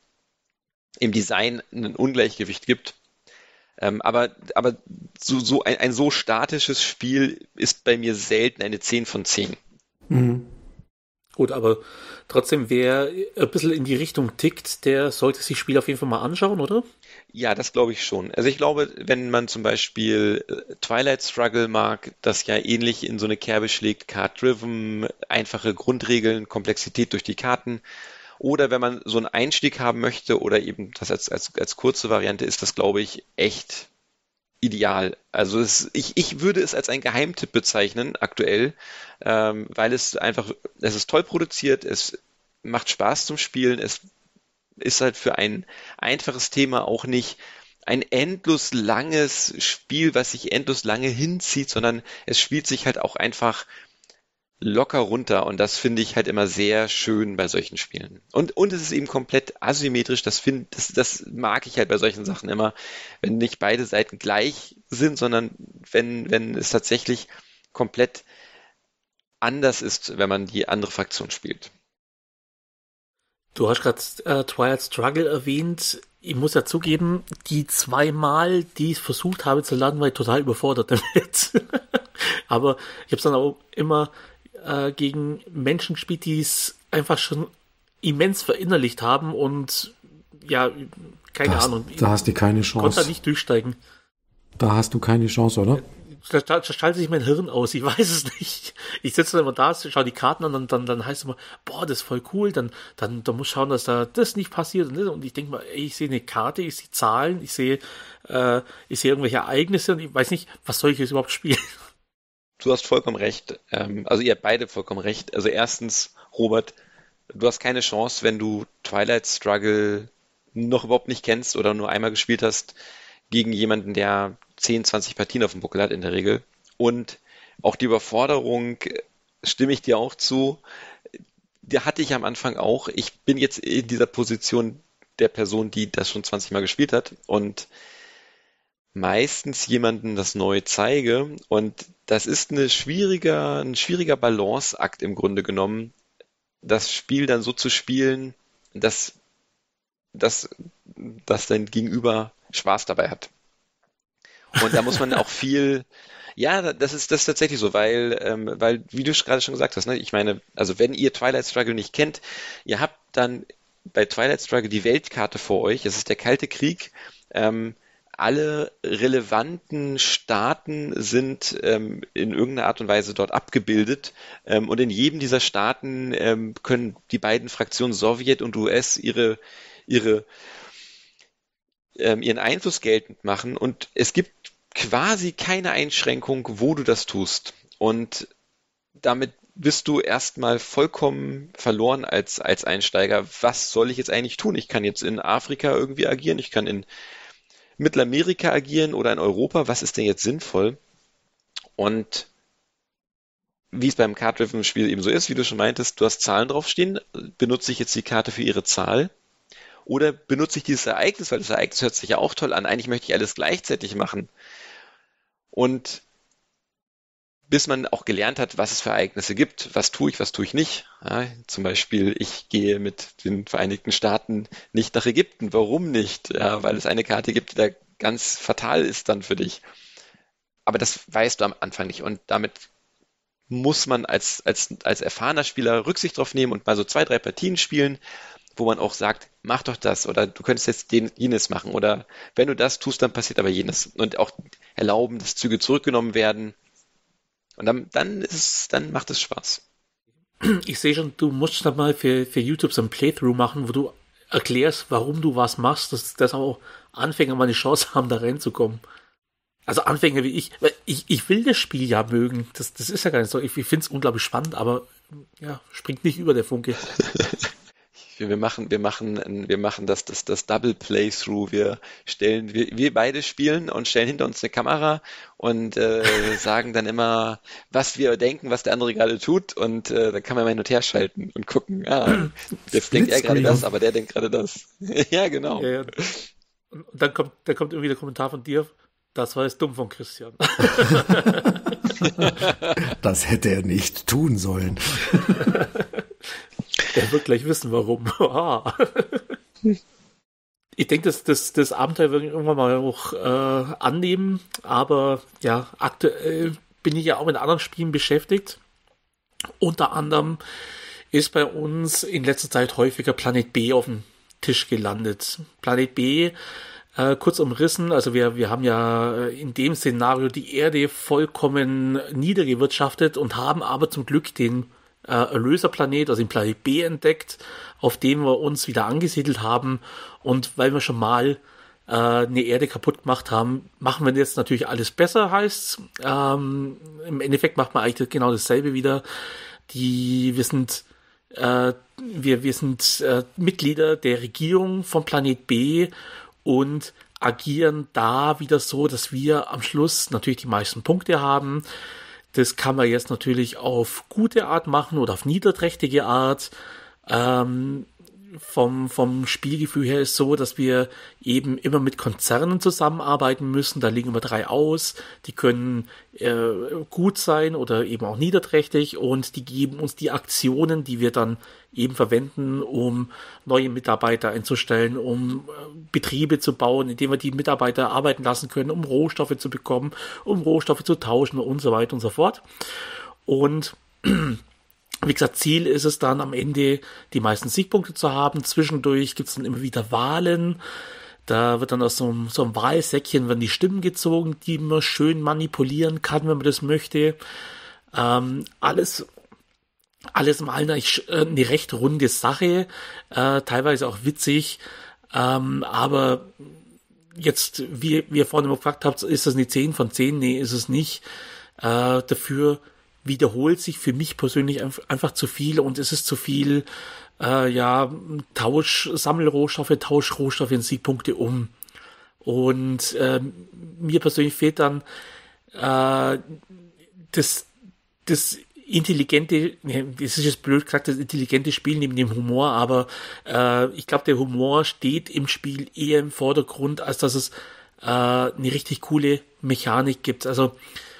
im Design ein Ungleichgewicht gibt. Ähm, aber aber so, so ein, ein so statisches Spiel ist bei mir selten eine zehn von zehn. Mhm. Gut, aber trotzdem, wer ein bisschen in die Richtung tickt, der sollte sich das Spiel auf jeden Fall mal anschauen, oder? Ja, das glaube ich schon. Also ich glaube, wenn man zum Beispiel Twilight Struggle mag, das ja ähnlich in so eine Kerbe schlägt, Card-Driven, einfache Grundregeln, Komplexität durch die Karten, Oder wenn man so einen Einstieg haben möchte oder eben das als, als, als kurze Variante, ist das, glaube ich, echt ideal. Also es, ich, ich würde es als einen Geheimtipp bezeichnen, aktuell, ähm, weil es einfach, es ist toll produziert, es macht Spaß zum Spielen, es ist halt für ein einfaches Thema auch nicht ein endlos langes Spiel, was sich endlos lange hinzieht, sondern es spielt sich halt auch einfach locker runter und das finde ich halt immer sehr schön bei solchen Spielen. Und, und es ist eben komplett asymmetrisch, das, find, das, das mag ich halt bei solchen Sachen immer, wenn nicht beide Seiten gleich sind, sondern wenn, wenn es tatsächlich komplett anders ist, wenn man die andere Fraktion spielt. Du hast gerade äh, Twilight Struggle erwähnt. Ich muss ja zugeben, die zweimal, die ich versucht habe zu laden, war ich total überfordert damit. Aber ich habe es dann auch immer äh, gegen Menschen gespielt, die es einfach schon immens verinnerlicht haben und ja, keine das, Ahnung. Da hast du keine Chance. Konnte da nicht durchsteigen. Da hast du keine Chance, oder? Da, da, da schaltet sich mein Hirn aus, ich weiß es nicht. Ich sitze dann immer da, schaue die Karten an und dann, dann heißt es immer, boah, das ist voll cool, dann, dann, dann muss ich schauen, dass da das nicht passiert. Und ich denke mal, ey, ich sehe eine Karte, ich sehe Zahlen, ich sehe, äh, ich sehe irgendwelche Ereignisse und ich weiß nicht, was soll ich jetzt überhaupt spielen? Du hast vollkommen recht. Ähm, also ihr habt beide vollkommen recht. Also erstens, Robert, du hast keine Chance, wenn du Twilight Struggle noch überhaupt nicht kennst oder nur einmal gespielt hast, gegen jemanden, der zehn, zwanzig Partien auf dem Buckel hat in der Regel. Und auch die Überforderung, stimme ich dir auch zu, die hatte ich am Anfang auch. Ich bin jetzt in dieser Position der Person, die das schon zwanzig Mal gespielt hat und meistens jemandem das neu zeige. Und das ist eine schwieriger, ein schwieriger Balanceakt im Grunde genommen, das Spiel dann so zu spielen, dass, dass, dass dein Gegenüber Spaß dabei hat. Und da muss man auch viel, ja, das ist, das ist tatsächlich so, weil, ähm, weil, wie du gerade schon gesagt hast, ne, ich meine, also wenn ihr Twilight Struggle nicht kennt, ihr habt dann bei Twilight Struggle die Weltkarte vor euch, es ist der Kalte Krieg, ähm, alle relevanten Staaten sind ähm, in irgendeiner Art und Weise dort abgebildet ähm, und in jedem dieser Staaten ähm, können die beiden Fraktionen Sowjet und U S ihre, ihre ähm, ihren Einfluss geltend machen und es gibt quasi keine Einschränkung, wo du das tust. Und damit bist du erstmal vollkommen verloren als, als Einsteiger. Was soll ich jetzt eigentlich tun? Ich kann jetzt in Afrika irgendwie agieren, ich kann in Mittelamerika agieren oder in Europa. Was ist denn jetzt sinnvoll? Und wie es beim Card-Driven-Spiel eben so ist, wie du schon meintest, du hast Zahlen draufstehen. Benutze ich jetzt die Karte für ihre Zahl? Oder benutze ich dieses Ereignis, weil das Ereignis hört sich ja auch toll an. Eigentlich möchte ich alles gleichzeitig machen. Und bis man auch gelernt hat, was es für Ereignisse gibt, was tue ich, was tue ich nicht. Ja, zum Beispiel, ich gehe mit den Vereinigten Staaten nicht nach Ägypten. Warum nicht? Ja, weil es eine Karte gibt, die da ganz fatal ist dann für dich. Aber das weißt du am Anfang nicht. Und damit muss man als, als, als erfahrener Spieler Rücksicht drauf nehmen und mal so zwei, drei Partien spielen, wo man auch sagt, mach doch das oder du könntest jetzt den, jenes machen oder wenn du das tust, dann passiert aber jenes und auch erlauben, dass Züge zurückgenommen werden und dann, dann ist es, dann macht es Spaß. Ich sehe schon, du musst dann mal für, für YouTube so ein Playthrough machen, wo du erklärst, warum du was machst, dass, dass auch Anfänger mal eine Chance haben, da reinzukommen. Also Anfänger wie ich, weil ich, ich will das Spiel ja mögen, das, das ist ja gar nicht so, ich, ich finde es unglaublich spannend, aber ja, springt nicht über der Funke. Wir machen, wir machen, wir machen das, das, das Double Playthrough. Wir stellen, wir, wir beide spielen und stellen hinter uns eine Kamera und äh, sagen dann immer, was wir denken, was der andere gerade tut. Und äh, dann kann man mal hin und her schalten und gucken, ah, jetzt denkt er gerade das, aber der denkt gerade das. Ja, genau. Ja, ja. Und dann kommt, dann kommt irgendwie der Kommentar von dir, das war jetzt dumm von Christian. Das hätte er nicht tun sollen. Er wird gleich wissen, warum. Ich denke, dass das, das Abenteuer wird irgendwann mal auch äh, annehmen, aber ja, aktuell bin ich ja auch mit anderen Spielen beschäftigt. Unter anderem ist bei uns in letzter Zeit häufiger Planet B auf dem Tisch gelandet. Planet B, äh, kurz umrissen, also wir, wir haben ja in dem Szenario die Erde vollkommen niedergewirtschaftet und haben aber zum Glück den äh, Erlöserplanet, also den Planet B entdeckt, auf dem wir uns wieder angesiedelt haben. Und weil wir schon mal äh, eine Erde kaputt gemacht haben, machen wir jetzt natürlich alles besser, heißt's. Ähm, im Endeffekt macht man eigentlich genau dasselbe wieder. Die, wir sind, äh, wir, wir sind äh, Mitglieder der Regierung vom Planet B und agieren da wieder so, dass wir am Schluss natürlich die meisten Punkte haben. Das kann man jetzt natürlich auf gute Art machen oder auf niederträchtige Art. Ähm, vom, vom Spielgefühl her ist so, dass wir eben immer mit Konzernen zusammenarbeiten müssen. Da liegen immer drei aus. Die können äh, gut sein oder eben auch niederträchtig und die geben uns die Aktionen, die wir dann eben verwenden, um neue Mitarbeiter einzustellen, um äh, Betriebe zu bauen, indem wir die Mitarbeiter arbeiten lassen können, um Rohstoffe zu bekommen, um Rohstoffe zu tauschen und so weiter und so fort. Und wie gesagt, Ziel ist es dann am Ende, die meisten Siegpunkte zu haben. Zwischendurch gibt es dann immer wieder Wahlen. Da wird dann aus so einem, so einem Wahlsäckchen werden die Stimmen gezogen, die man schön manipulieren kann, wenn man das möchte. Ähm, alles, alles im Allen eigentlich eine recht runde Sache, äh, teilweise auch witzig. Ähm, aber jetzt, wie, wie ihr vorhin gefragt habt, ist das eine zehn von zehn? Nee, ist es nicht. Äh, dafür wiederholt sich für mich persönlich einfach zu viel und es ist zu viel, äh, ja, Tausch, Sammelrohstoffe, Tauschrohstoffe in Siegpunkte um. Und äh, mir persönlich fehlt dann äh, das, das intelligente, das ist jetzt blöd gesagt, das intelligente Spiel neben dem Humor, aber äh, ich glaube, der Humor steht im Spiel eher im Vordergrund, als dass es äh, eine richtig coole Mechanik gibt. Also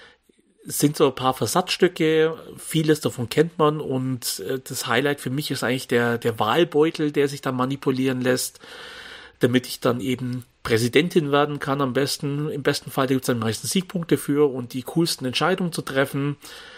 es sind so ein paar Versatzstücke, vieles davon kennt man und äh, das Highlight für mich ist eigentlich der, der Wahlbeutel, der sich da manipulieren lässt, damit ich dann eben Präsidentin werden kann am besten. Im besten Fall gibt es dann meistens Siegpunkte für und die coolsten Entscheidungen zu treffen.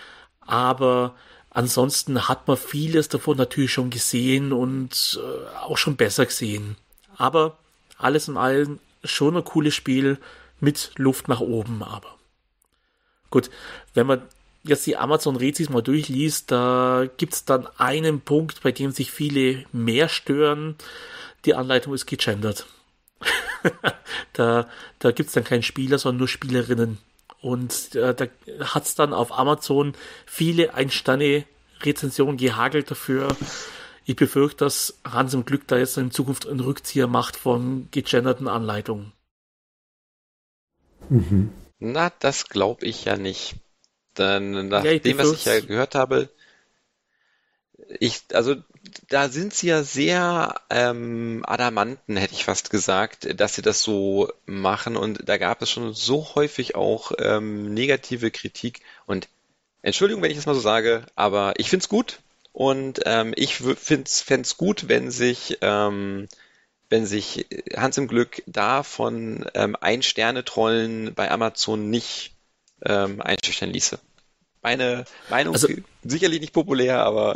Aber ansonsten hat man vieles davon natürlich schon gesehen und äh, auch schon besser gesehen. Aber alles in allem schon ein cooles Spiel mit Luft nach oben, aber. Gut, wenn man jetzt die Amazon-Rezis mal durchliest, da gibt es dann einen Punkt, bei dem sich viele mehr stören. Die Anleitung ist gegendert. da da gibt es dann keinen Spieler, sondern nur Spielerinnen. Und äh, da hat es dann auf Amazon viele Ein-Sterne-Rezensionen gehagelt dafür. Ich befürchte, dass Hans im Glück da jetzt in Zukunft einen Rückzieher macht von gegenderten Anleitungen. Mhm. Na, das glaube ich ja nicht. Dann nach ja, dem, was ich ja gehört habe, ich, also da sind sie ja sehr ähm, Adamanten, hätte ich fast gesagt, dass sie das so machen. Und da gab es schon so häufig auch ähm, negative Kritik. Und Entschuldigung, wenn ich das mal so sage, aber ich finde es gut. Und ähm, ich fände es gut, wenn sich ähm, wenn sich Hans im Glück da von ähm, Ein-Sterne-Trollen bei Amazon nicht ähm, einschüchtern ließe. Meine Meinung ist also, sicherlich nicht populär, aber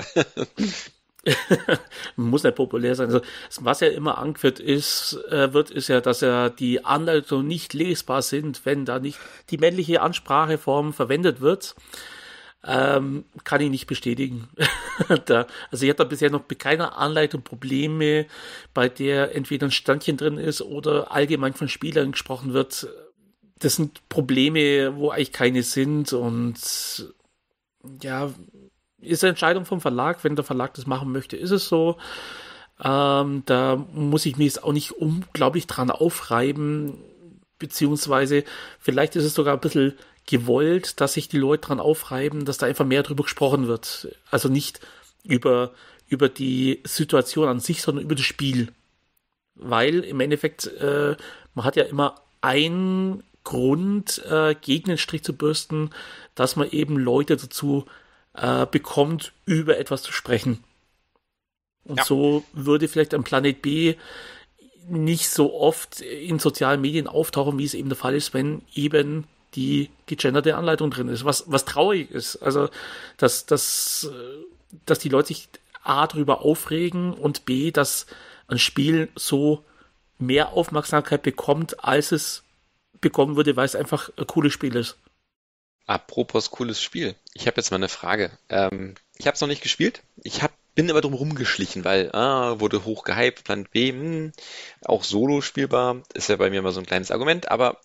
muss nicht populär sein. Also, was ja immer angeführt ist, äh, wird, ist ja, dass ja die Anleitungen nicht lesbar sind, wenn da nicht die männliche Anspracheform verwendet wird. Ähm, kann ich nicht bestätigen. da, also ich hatte bisher noch bei keiner Anleitung Probleme, bei der entweder ein Standchen drin ist oder allgemein von Spielern gesprochen wird. Das sind Probleme, wo eigentlich keine sind und ja, ist eine Entscheidung vom Verlag. Wenn der Verlag das machen möchte, ist es so. Ähm, da muss ich mich jetzt auch nicht unglaublich dran aufreiben, beziehungsweise vielleicht ist es sogar ein bisschen gewollt, dass sich die Leute dran aufreiben, dass da einfach mehr drüber gesprochen wird. Also nicht über, über die Situation an sich, sondern über das Spiel. Weil im Endeffekt, äh, man hat ja immer einen Grund, äh, gegen den Strich zu bürsten, dass man eben Leute dazu äh, bekommt, über etwas zu sprechen. Und ja. So würde vielleicht ein Planet B nicht so oft in sozialen Medien auftauchen, wie es eben der Fall ist, wenn eben die gegenderte Anleitung drin ist, was, was traurig ist. Also, dass, dass, dass die Leute sich A, darüber aufregen und B, dass ein Spiel so mehr Aufmerksamkeit bekommt, als es bekommen würde, weil es einfach ein cooles Spiel ist. Apropos cooles Spiel. Ich habe jetzt mal eine Frage. Ähm, Ich habe es noch nicht gespielt. Ich hab, bin aber drum rumgeschlichen, weil ah, wurde hoch gehypt, Planet B, hm, auch solo spielbar, ist ja bei mir immer so ein kleines Argument. Aber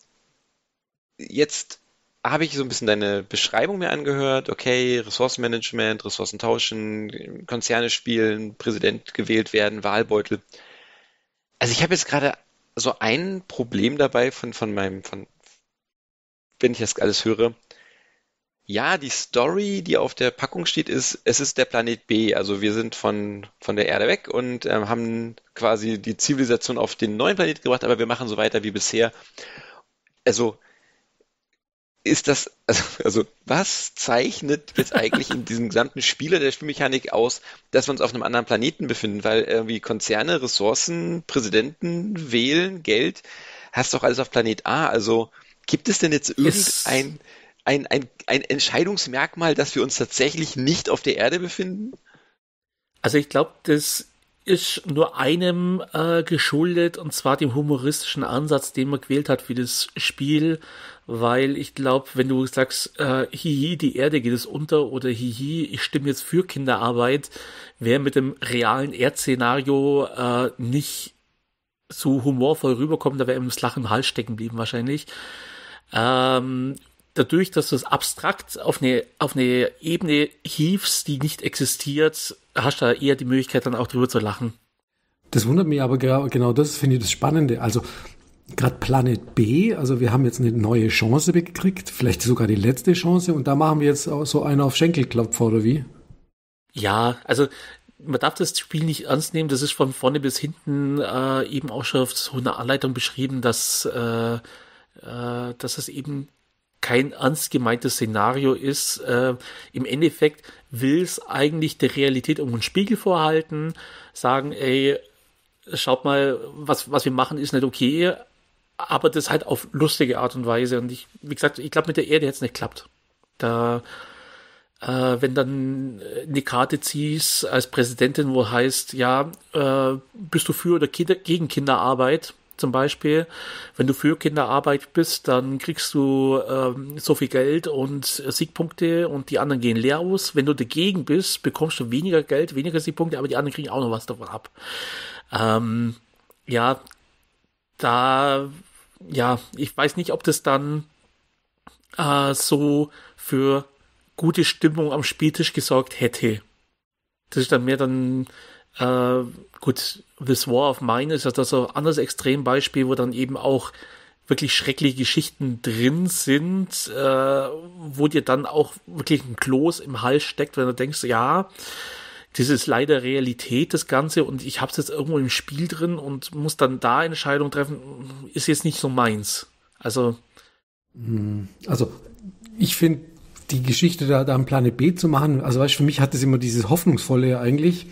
jetzt habe ich so ein bisschen deine Beschreibung mir angehört. Okay, Ressourcenmanagement, Ressourcen tauschen, Konzerne spielen, Präsident gewählt werden, Wahlbeutel. Also ich habe jetzt gerade so ein Problem dabei von, von meinem, von, wenn ich das alles höre. Ja, die Story, die auf der Packung steht, ist, es ist der Planet B. Also wir sind von, von der Erde weg und ähm, haben quasi die Zivilisation auf den neuen Planet gebracht, aber wir machen so weiter wie bisher. Also ist das, also, also was zeichnet jetzt eigentlich in diesem gesamten Spieler der Spielmechanik aus, dass wir uns auf einem anderen Planeten befinden? Weil irgendwie Konzerne, Ressourcen, Präsidenten wählen, Geld, hast doch alles auf Planet A. Also gibt es denn jetzt Es, irgendein ein, ein, ein Entscheidungsmerkmal, dass wir uns tatsächlich nicht auf der Erde befinden? also ich glaube, das ist nur einem äh, geschuldet, und zwar dem humoristischen Ansatz, den man gewählt hat für das Spiel, weil ich glaube, wenn du sagst, äh, hihi, die Erde geht es unter oder hihi, ich stimme jetzt für Kinderarbeit, wäre mit dem realen Erdszenario äh, nicht so humorvoll rüberkommen, da wäre ihm das Lachen im Hals stecken geblieben wahrscheinlich. Ähm, Dadurch, dass du es abstrakt auf eine, auf eine Ebene hiefst, die nicht existiert, hast du da eher die Möglichkeit, dann auch drüber zu lachen. Das wundert mich aber genau, genau das finde ich das Spannende. Also gerade Planet B, also wir haben jetzt eine neue Chance gekriegt, vielleicht sogar die letzte Chance und da machen wir jetzt auch so einen auf Schenkelklopfer oder wie? Ja, also man darf das Spiel nicht ernst nehmen. Das ist von vorne bis hinten äh, eben auch schon auf so einer Anleitung beschrieben, dass, äh, äh, dass es eben kein ernst gemeintes Szenario ist. Äh, im Endeffekt will es eigentlich der Realität um einen Spiegel vorhalten, sagen, ey, schaut mal, was, was wir machen, ist nicht okay, aber das halt auf lustige Art und Weise. Und ich, wie gesagt, ich glaube, mit der Erde jetzt nicht klappt. Da, äh, wenn dann eine Karte ziehst als Präsidentin, wo heißt, ja, äh, bist du für oder Kinder, gegen Kinderarbeit? Zum Beispiel, wenn du für Kinderarbeit bist, dann kriegst du ähm, so viel Geld und Siegpunkte und die anderen gehen leer aus. Wenn du dagegen bist, bekommst du weniger Geld, weniger Siegpunkte, aber die anderen kriegen auch noch was davon ab. Ähm, ja, da, ja, ich weiß nicht, ob das dann äh, so für gute Stimmung am Spieltisch gesorgt hätte. Das ist dann mehr dann Äh, gut, This War of Mine ist ja das so ein anderes Extrembeispiel, wo dann eben auch wirklich schreckliche Geschichten drin sind, äh, wo dir dann auch wirklich ein Kloß im Hals steckt, wenn du denkst, ja, das ist leider Realität, das Ganze, und ich habe es jetzt irgendwo im Spiel drin und muss dann da Entscheidungen treffen, ist jetzt nicht so meins. Also, Also ich finde die Geschichte da, da am Planet B zu machen, also weißt du, für mich hat das immer dieses Hoffnungsvolle eigentlich.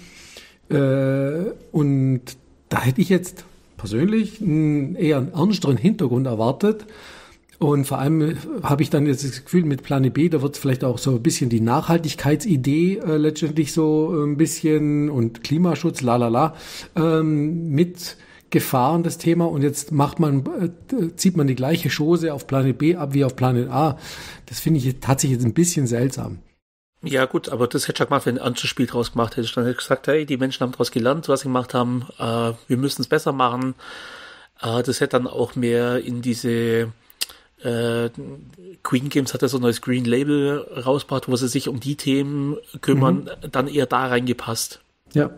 Äh, und da hätte ich jetzt persönlich einen eher einen ernsteren Hintergrund erwartet. Und vor allem habe ich dann jetzt das Gefühl, mit Planet B, da wird vielleicht auch so ein bisschen die Nachhaltigkeitsidee äh, letztendlich so ein bisschen und Klimaschutz, la la la, ähm, mit gefahren, das Thema. Und jetzt macht man, äh, zieht man die gleiche Chose auf Planet B ab wie auf Planet A. Das finde ich tatsächlich jetzt ein bisschen seltsam. ja gut, aber das hätte ich gemacht, wenn ein anderes Spiel draus gemacht hätte. Dann hätte ich gesagt, hey, die Menschen haben daraus gelernt, was sie gemacht haben, äh, wir müssen es besser machen. Äh, das hätte dann auch mehr in diese äh, Queen Games hat ja so ein neues Green Label rausgebracht, wo sie sich um die Themen kümmern, mhm. dann eher da reingepasst. Ja.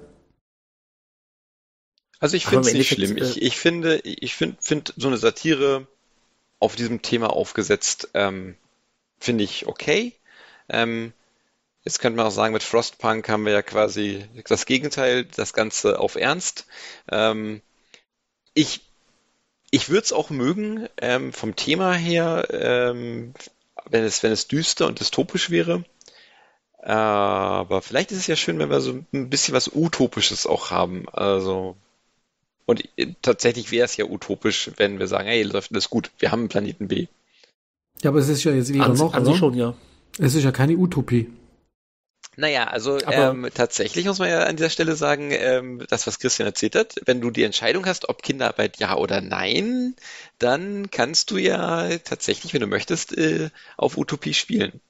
Also ich finde es nicht schlimm. Ich, ich finde, ich finde find so eine Satire auf diesem Thema aufgesetzt, ähm, finde ich okay. Ähm, Jetzt könnte man auch sagen, mit Frostpunk haben wir ja quasi das Gegenteil, das Ganze auf Ernst. Ähm, ich ich würde es auch mögen, ähm, vom Thema her, ähm, wenn es, wenn es düster und dystopisch wäre. Aber vielleicht ist es ja schön, wenn wir so ein bisschen was Utopisches auch haben. Also, und tatsächlich wäre es ja utopisch, wenn wir sagen, hey, läuft alles gut, wir haben einen Planeten B. Ja, aber es ist ja jetzt wieder an, noch, an oder? schon, ja. Es ist ja keine Utopie. Naja, also Aber ähm, tatsächlich muss man ja an dieser Stelle sagen, ähm, das, was Christian erzählt hat, wenn du die Entscheidung hast, ob Kinderarbeit ja oder nein, dann kannst du ja tatsächlich, wenn du möchtest, äh, auf Utopie spielen.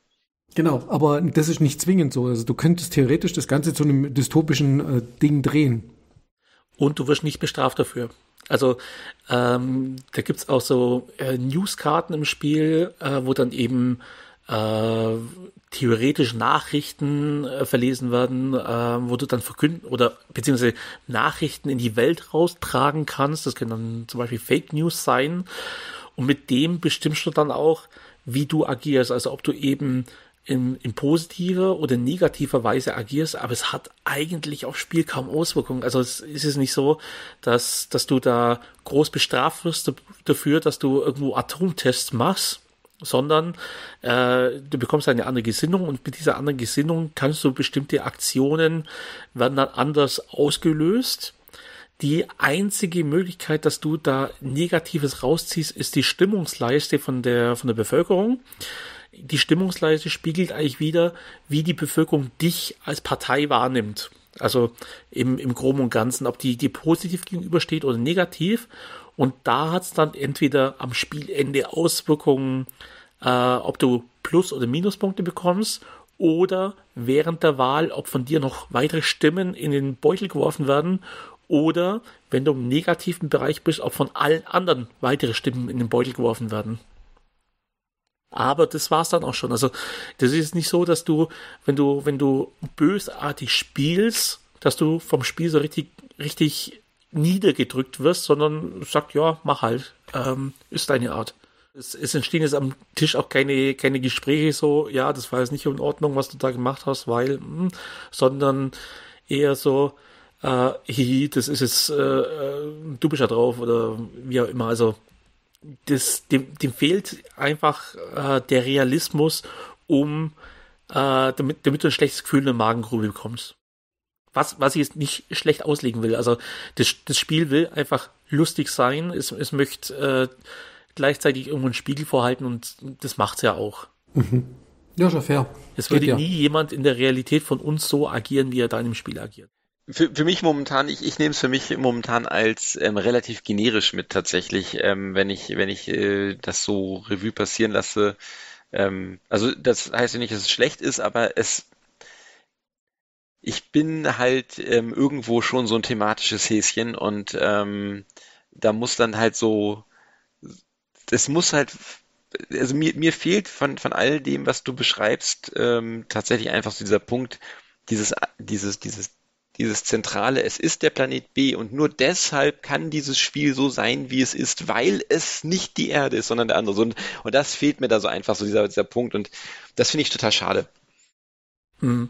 Genau, aber das ist nicht zwingend so. Also du könntest theoretisch das Ganze zu einem dystopischen äh, Ding drehen. Und du wirst nicht bestraft dafür. Also ähm, da gibt's auch so äh, Newskarten im Spiel, äh, wo dann eben äh, theoretisch Nachrichten äh, verlesen werden, äh, wo du dann verkünden oder beziehungsweise Nachrichten in die Welt raustragen kannst. Das können dann zum Beispiel Fake News sein. Und mit dem bestimmst du dann auch, wie du agierst. Also ob du eben in, in positiver oder negativer Weise agierst, aber es hat eigentlich aufs Spiel kaum Auswirkungen. Also es ist es nicht so, dass, dass du da groß bestraft wirst dafür, dass du irgendwo Atomtests machst, sondern äh, du bekommst eine andere Gesinnung und mit dieser anderen Gesinnung kannst du bestimmte Aktionen werden dann anders ausgelöst. Die einzige Möglichkeit, dass du da Negatives rausziehst, ist die Stimmungsleiste von der, von der Bevölkerung. Die Stimmungsleiste spiegelt eigentlich wieder, wie die Bevölkerung dich als Partei wahrnimmt. Also im, im Groben und Ganzen, ob die dir positiv gegenübersteht oder negativ. Und da hat es dann entweder am Spielende Auswirkungen, äh, ob du Plus- oder Minuspunkte bekommst, oder während der Wahl, ob von dir noch weitere Stimmen in den Beutel geworfen werden, oder wenn du im negativen Bereich bist, ob von allen anderen weitere Stimmen in den Beutel geworfen werden. Aber das war's dann auch schon. Also das ist nicht so, dass du, wenn du, wenn du bösartig spielst, dass du vom Spiel so richtig, richtig niedergedrückt wirst, sondern sagt, ja, mach halt, ähm, ist deine Art. Es, es entstehen jetzt am Tisch auch keine, keine Gespräche so, ja, das war jetzt nicht in Ordnung, was du da gemacht hast, weil, mh, sondern eher so, äh, hihi, das ist jetzt, äh, du bist ja drauf oder wie auch immer, also Das, dem, dem fehlt einfach äh, der Realismus, um äh, damit, damit du ein schlechtes Gefühl in der Magengrube bekommst. Was, was ich jetzt nicht schlecht auslegen will. Also das, das Spiel will einfach lustig sein. Es, es möchte äh, gleichzeitig irgendwo einen Spiegel vorhalten und das macht's ja auch. Mhm. Ja, schon fair. Es würde Geht ja. nie jemand in der Realität von uns so agieren, wie er da in dem Spiel agiert. Für, für mich momentan, ich, ich nehme es für mich momentan als ähm, relativ generisch mit tatsächlich, ähm, wenn ich, wenn ich äh, das so Revue passieren lasse. Ähm, also das heißt ja nicht, dass es schlecht ist, aber es, ich bin halt ähm, irgendwo schon so ein thematisches Häschen und ähm, da muss dann halt so, es muss halt, also mir, mir fehlt von, von all dem, was du beschreibst, ähm, tatsächlich einfach so dieser Punkt, dieses, dieses, dieses Dieses zentrale, es ist der Planet B und nur deshalb kann dieses Spiel so sein, wie es ist, weil es nicht die Erde ist, sondern der andere. Und, und das fehlt mir da so einfach, so dieser, dieser Punkt und das finde ich total schade. Hm.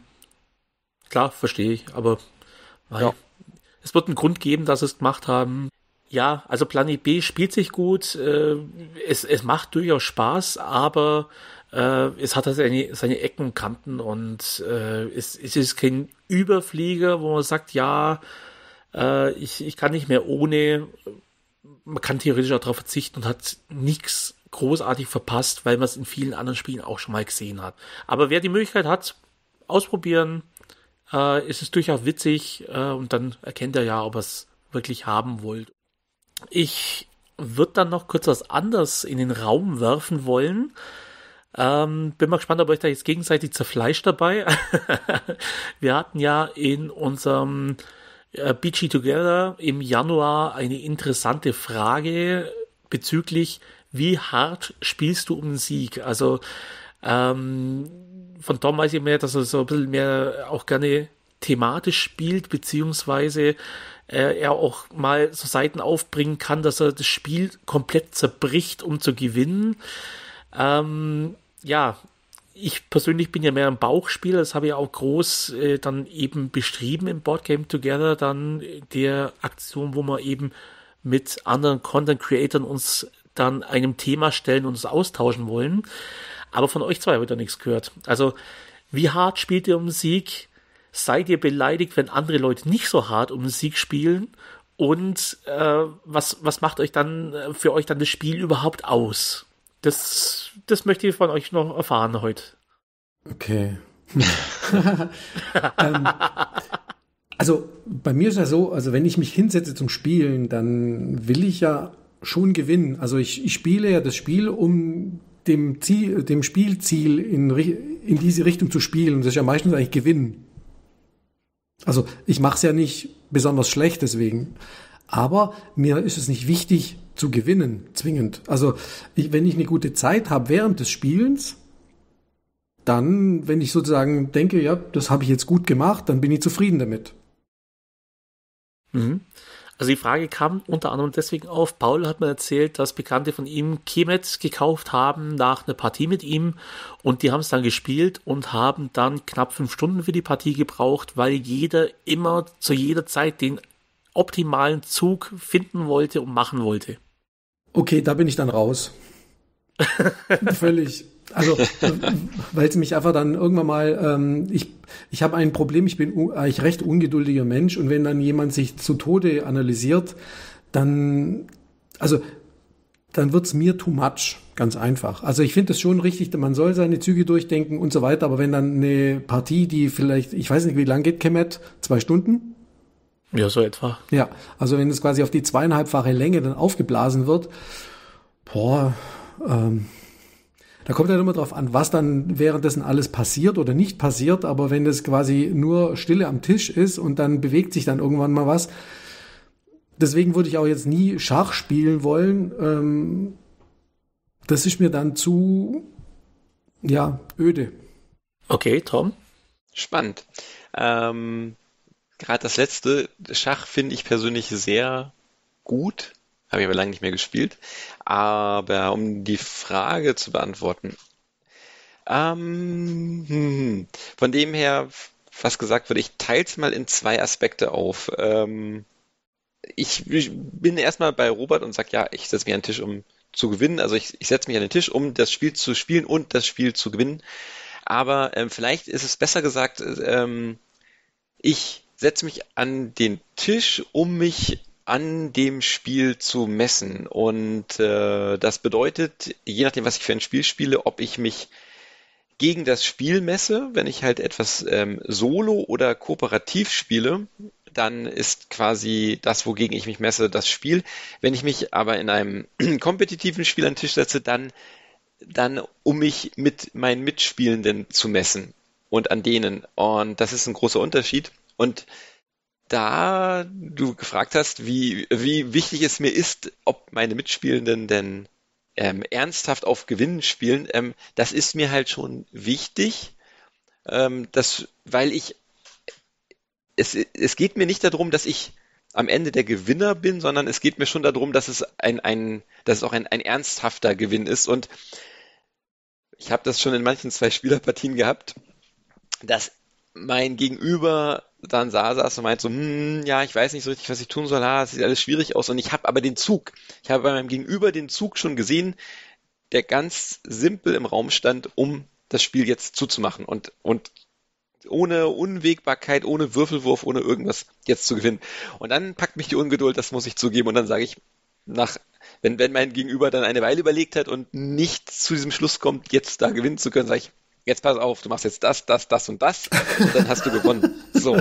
Klar, verstehe ich, aber weil Ja. es wird einen Grund geben, dass sie es gemacht haben. Ja, also Planet B spielt sich gut, äh, es, es macht durchaus Spaß, aber äh, es hat halt seine, seine Ecken und Kanten und äh, es, es ist kein Überflieger, wo man sagt, ja, äh, ich, ich kann nicht mehr ohne, man kann theoretisch auch darauf verzichten und hat nichts großartig verpasst, weil man es in vielen anderen Spielen auch schon mal gesehen hat. Aber wer die Möglichkeit hat, ausprobieren, äh, ist es durchaus witzig äh, und dann erkennt er ja, ob er es wirklich haben wollt. Ich würde dann noch kurz was anderes in den Raum werfen wollen. Ähm, bin mal gespannt, ob euch da jetzt gegenseitig zerfleischt dabei. Wir hatten ja in unserem äh, B G Together im Januar eine interessante Frage bezüglich, wie hart spielst du um den Sieg? Also ähm, von Tom weiß ich mehr, dass er so ein bisschen mehr auch gerne thematisch spielt, beziehungsweise äh, er auch mal so Seiten aufbringen kann, dass er das Spiel komplett zerbricht, um zu gewinnen. Ähm, ja, ich persönlich bin ja mehr ein Bauchspieler, das habe ich auch groß äh, dann eben beschrieben im Boardgame Together, dann der Aktion, wo wir eben mit anderen Content-Creatern uns dann einem Thema stellen und uns austauschen wollen. Aber von euch zwei habe ich da nichts gehört. Also, wie hart spielt ihr um den Sieg? Seid ihr beleidigt, wenn andere Leute nicht so hart um den Sieg spielen? Und äh, was, was macht euch dann äh, für euch dann das Spiel überhaupt aus? Das, das möchte ich von euch noch erfahren heute. Okay. ähm, also bei mir ist ja so, also wenn ich mich hinsetze zum Spielen, dann will ich ja schon gewinnen. Also ich, ich spiele ja das Spiel, um dem Ziel, dem Spielziel in, in diese Richtung zu spielen. Und das ist ja meistens eigentlich Gewinnen. Also ich mache es ja nicht besonders schlecht deswegen. Aber mir ist es nicht wichtig zu gewinnen, zwingend. Also ich, wenn ich eine gute Zeit habe während des Spielens, dann, wenn ich sozusagen denke, ja, das habe ich jetzt gut gemacht, dann bin ich zufrieden damit. Mhm. Also die Frage kam unter anderem deswegen auf, Paul hat mir erzählt, dass Bekannte von ihm Kemet gekauft haben nach einer Partie mit ihm und die haben es dann gespielt und haben dann knapp fünf Stunden für die Partie gebraucht, weil jeder immer zu jeder Zeit den optimalen Zug finden wollte und machen wollte. Okay, da bin ich dann raus. Völlig. Also, weil es mich einfach dann irgendwann mal, ähm, ich, ich habe ein Problem, ich bin eigentlich recht ungeduldiger Mensch und wenn dann jemand sich zu Tode analysiert, dann, also, dann wird's mir too much, ganz einfach. Also ich finde es schon richtig, man soll seine Züge durchdenken und so weiter, aber wenn dann eine Partie, die vielleicht, ich weiß nicht, wie lang geht Kemet? Zwei Stunden? Ja, so etwa. Ja, also wenn es quasi auf die zweieinhalbfache Länge dann aufgeblasen wird, boah, ähm, da kommt halt immer drauf an, was dann währenddessen alles passiert oder nicht passiert, aber wenn das quasi nur Stille am Tisch ist und dann bewegt sich dann irgendwann mal was, deswegen würde ich auch jetzt nie Schach spielen wollen, ähm, das ist mir dann zu, ja, öde. Okay, Tom? Spannend. Ähm, Gerade das letzte Schach finde ich persönlich sehr gut. Habe ich aber lange nicht mehr gespielt. Aber um die Frage zu beantworten, ähm, hm, von dem her, was gesagt wird, ich teile es mal in zwei Aspekte auf. Ähm, ich, ich bin erstmal bei Robert und sage, ja, ich setze mich an den Tisch, um zu gewinnen. Also ich, ich setze mich an den Tisch, um das Spiel zu spielen und das Spiel zu gewinnen. Aber ähm, vielleicht ist es besser gesagt, ähm, ich setze mich an den Tisch, um mich an dem Spiel zu messen. Und äh, das bedeutet, je nachdem, was ich für ein Spiel spiele, ob ich mich gegen das Spiel messe, wenn ich halt etwas ähm, solo oder kooperativ spiele, dann ist quasi das, wogegen ich mich messe, das Spiel. Wenn ich mich aber in einem kompetitiven Spiel an den Tisch setze, dann, dann um mich mit meinen Mitspielenden zu messen und an denen. Und das ist ein großer Unterschied. Und da du gefragt hast, wie, wie wichtig es mir ist, ob meine Mitspielenden denn ähm, ernsthaft auf Gewinnen spielen, ähm, das ist mir halt schon wichtig, ähm, dass, weil ich, es, es geht mir nicht darum, dass ich am Ende der Gewinner bin, sondern es geht mir schon darum, dass es ein, ein, dass es auch ein, ein ernsthafter Gewinn ist. Und ich habe das schon in manchen Zwei-Spieler-Partien gehabt, dass mein Gegenüber dann sah, saß und meint so, hm, ja, ich weiß nicht so richtig, was ich tun soll, ah, es sieht alles schwierig aus und ich habe aber den Zug. Ich habe bei meinem Gegenüber den Zug schon gesehen, der ganz simpel im Raum stand, um das Spiel jetzt zuzumachen und, und ohne Unwägbarkeit, ohne Würfelwurf, ohne irgendwas jetzt zu gewinnen. Und dann packt mich die Ungeduld, das muss ich zugeben, und dann sage ich, nach, wenn, wenn mein Gegenüber dann eine Weile überlegt hat und nicht zu diesem Schluss kommt, jetzt da gewinnen zu können, sage ich, jetzt pass auf, du machst jetzt das, das, das und das und dann hast du gewonnen. So.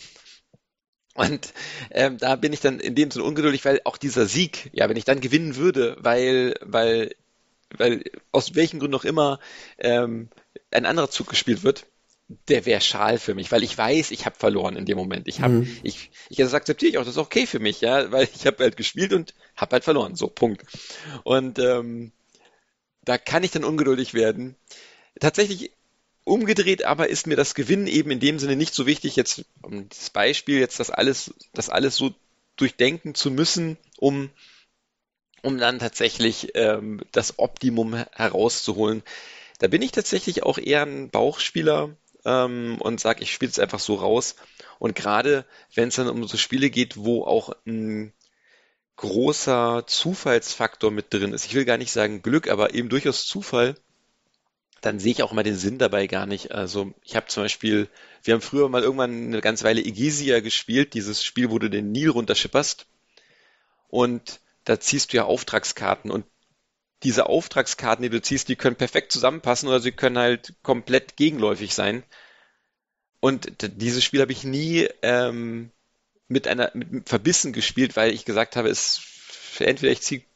Und ähm, da bin ich dann in dem Sinne ungeduldig, weil auch dieser Sieg, ja, wenn ich dann gewinnen würde, weil, weil, weil aus welchen Gründen auch immer ähm, ein anderer Zug gespielt wird, der wäre schal für mich, weil ich weiß, ich habe verloren in dem Moment. Ich habe, mhm. ich, ich das akzeptiere ich auch, das ist okay für mich, ja, weil ich habe halt gespielt und habe halt verloren. So, Punkt. Und ähm, da kann ich dann ungeduldig werden. Tatsächlich umgedreht aber ist mir das Gewinnen eben in dem Sinne nicht so wichtig, jetzt um das Beispiel, jetzt das alles, das alles so durchdenken zu müssen, um, um dann tatsächlich ähm, das Optimum herauszuholen. Da bin ich tatsächlich auch eher ein Bauchspieler ähm, und sage, ich spiele es einfach so raus. Und gerade wenn es dann um so Spiele geht, wo auch ein großer Zufallsfaktor mit drin ist, ich will gar nicht sagen Glück, aber eben durchaus Zufall, dann sehe ich auch immer den Sinn dabei gar nicht. Also ich habe zum Beispiel, wir haben früher mal irgendwann eine ganze Weile Egizia gespielt, dieses Spiel, wo du den Nil runterschipperst und da ziehst du ja Auftragskarten und diese Auftragskarten, die du ziehst, die können perfekt zusammenpassen oder sie können halt komplett gegenläufig sein. Und dieses Spiel habe ich nie ähm, mit einer mit, mit Verbissen gespielt, weil ich gesagt habe, es entweder ich ziehe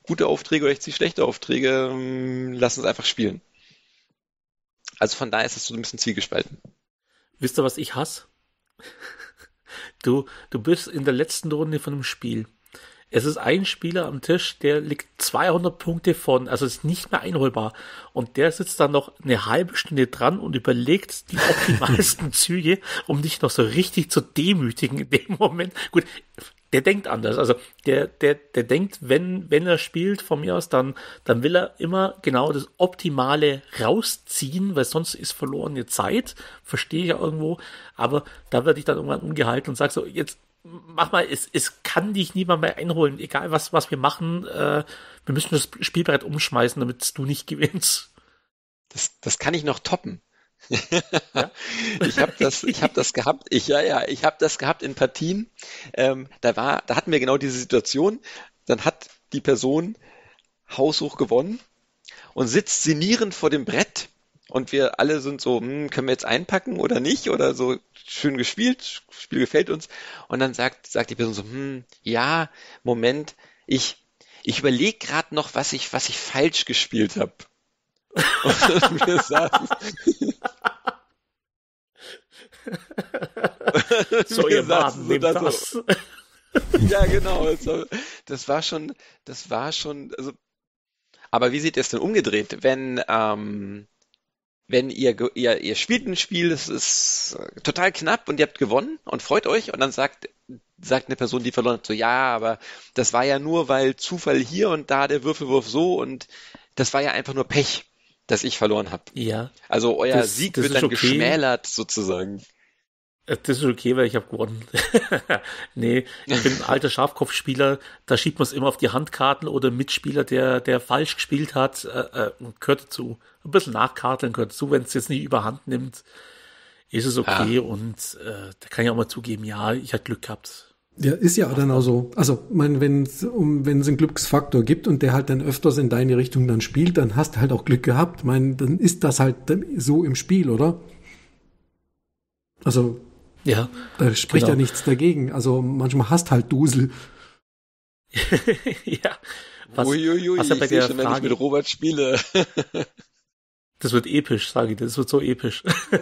gute Aufträge oder ich ziehe schlechte Aufträge, ähm, lass uns einfach spielen. Also von daher ist es so ein bisschen zielgespalten. Wisst ihr, was ich hasse? Du, du bist in der letzten Runde von einem Spiel. Es ist ein Spieler am Tisch, der liegt zweihundert Punkte von, also ist nicht mehr einholbar. Und der sitzt dann noch eine halbe Stunde dran und überlegt die optimalsten Züge, um dich noch so richtig zu demütigen in dem Moment. Gut, der denkt anders. Also der, der, der denkt, wenn, wenn er spielt von mir aus, dann, dann will er immer genau das Optimale rausziehen, weil sonst ist verlorene Zeit. Verstehe ich ja irgendwo. Aber da werde ich dann irgendwann ungehalten und sage so, jetzt mach mal, es, es kann dich niemand mehr einholen, egal was, was wir machen, äh, wir müssen das Spielbrett umschmeißen, damit du nicht gewinnst. Das, das kann ich noch toppen. Ja? Ich habe das, ich habe das gehabt. Ich ja, ja, ich habe das gehabt in Partien. Ähm, da war, da hatten wir genau diese Situation. Dann hat die Person haushoch gewonnen und sitzt sinnierend vor dem Brett. Und wir alle sind so, hm, können wir jetzt einpacken oder nicht? Oder so, schön gespielt, Spiel gefällt uns. Und dann sagt, sagt die Person so, hm, ja, Moment, ich, ich überlege gerade noch, was ich, was ich falsch gespielt habe. Und wir saßen, So, wir ihr saßen Maden, so nehmt da das. so. Ja, genau. Das war, das war schon, das war schon, also, aber wie seht ihr es denn umgedreht, wenn, ähm, wenn ihr, ge- ihr, ihr spielt ein Spiel, es ist äh, total knapp und ihr habt gewonnen und freut euch und dann sagt, sagt eine Person, die verloren hat, so, ja, aber das war ja nur, weil Zufall hier und da der Würfelwurf so und das war ja einfach nur Pech, dass ich verloren habe. Ja, Also euer das, Sieg das wird ist dann okay. geschmälert sozusagen. Äh, Das ist okay, weil ich habe gewonnen. Nee, ich bin ein alter Schafkopfspieler, da schiebt man es immer auf die Handkarten oder Mitspieler, der, der falsch gespielt hat, äh, äh, gehört dazu. Ein bisschen nachkarteln gehört dazu, wenn es jetzt nicht überhand nimmt, ist es okay Ja. und äh, da kann ich auch mal zugeben, ja, ich hatte Glück gehabt. Ja, ist ja dann auch so. Also, mein, wenn es um, wenn es einen Glücksfaktor gibt und der halt dann öfters in deine Richtung dann spielt, dann hast du halt auch Glück gehabt. Mein, dann ist das halt dann so im Spiel, oder? Also, Ja, da spricht genau. ja nichts dagegen. Also, manchmal hast halt Dusel. Ja, was, Uiuiui, was ja bei ich sehe der schon, wenn ich Frage, mit Robert spiele. das wird episch, sage ich dir, das wird so episch.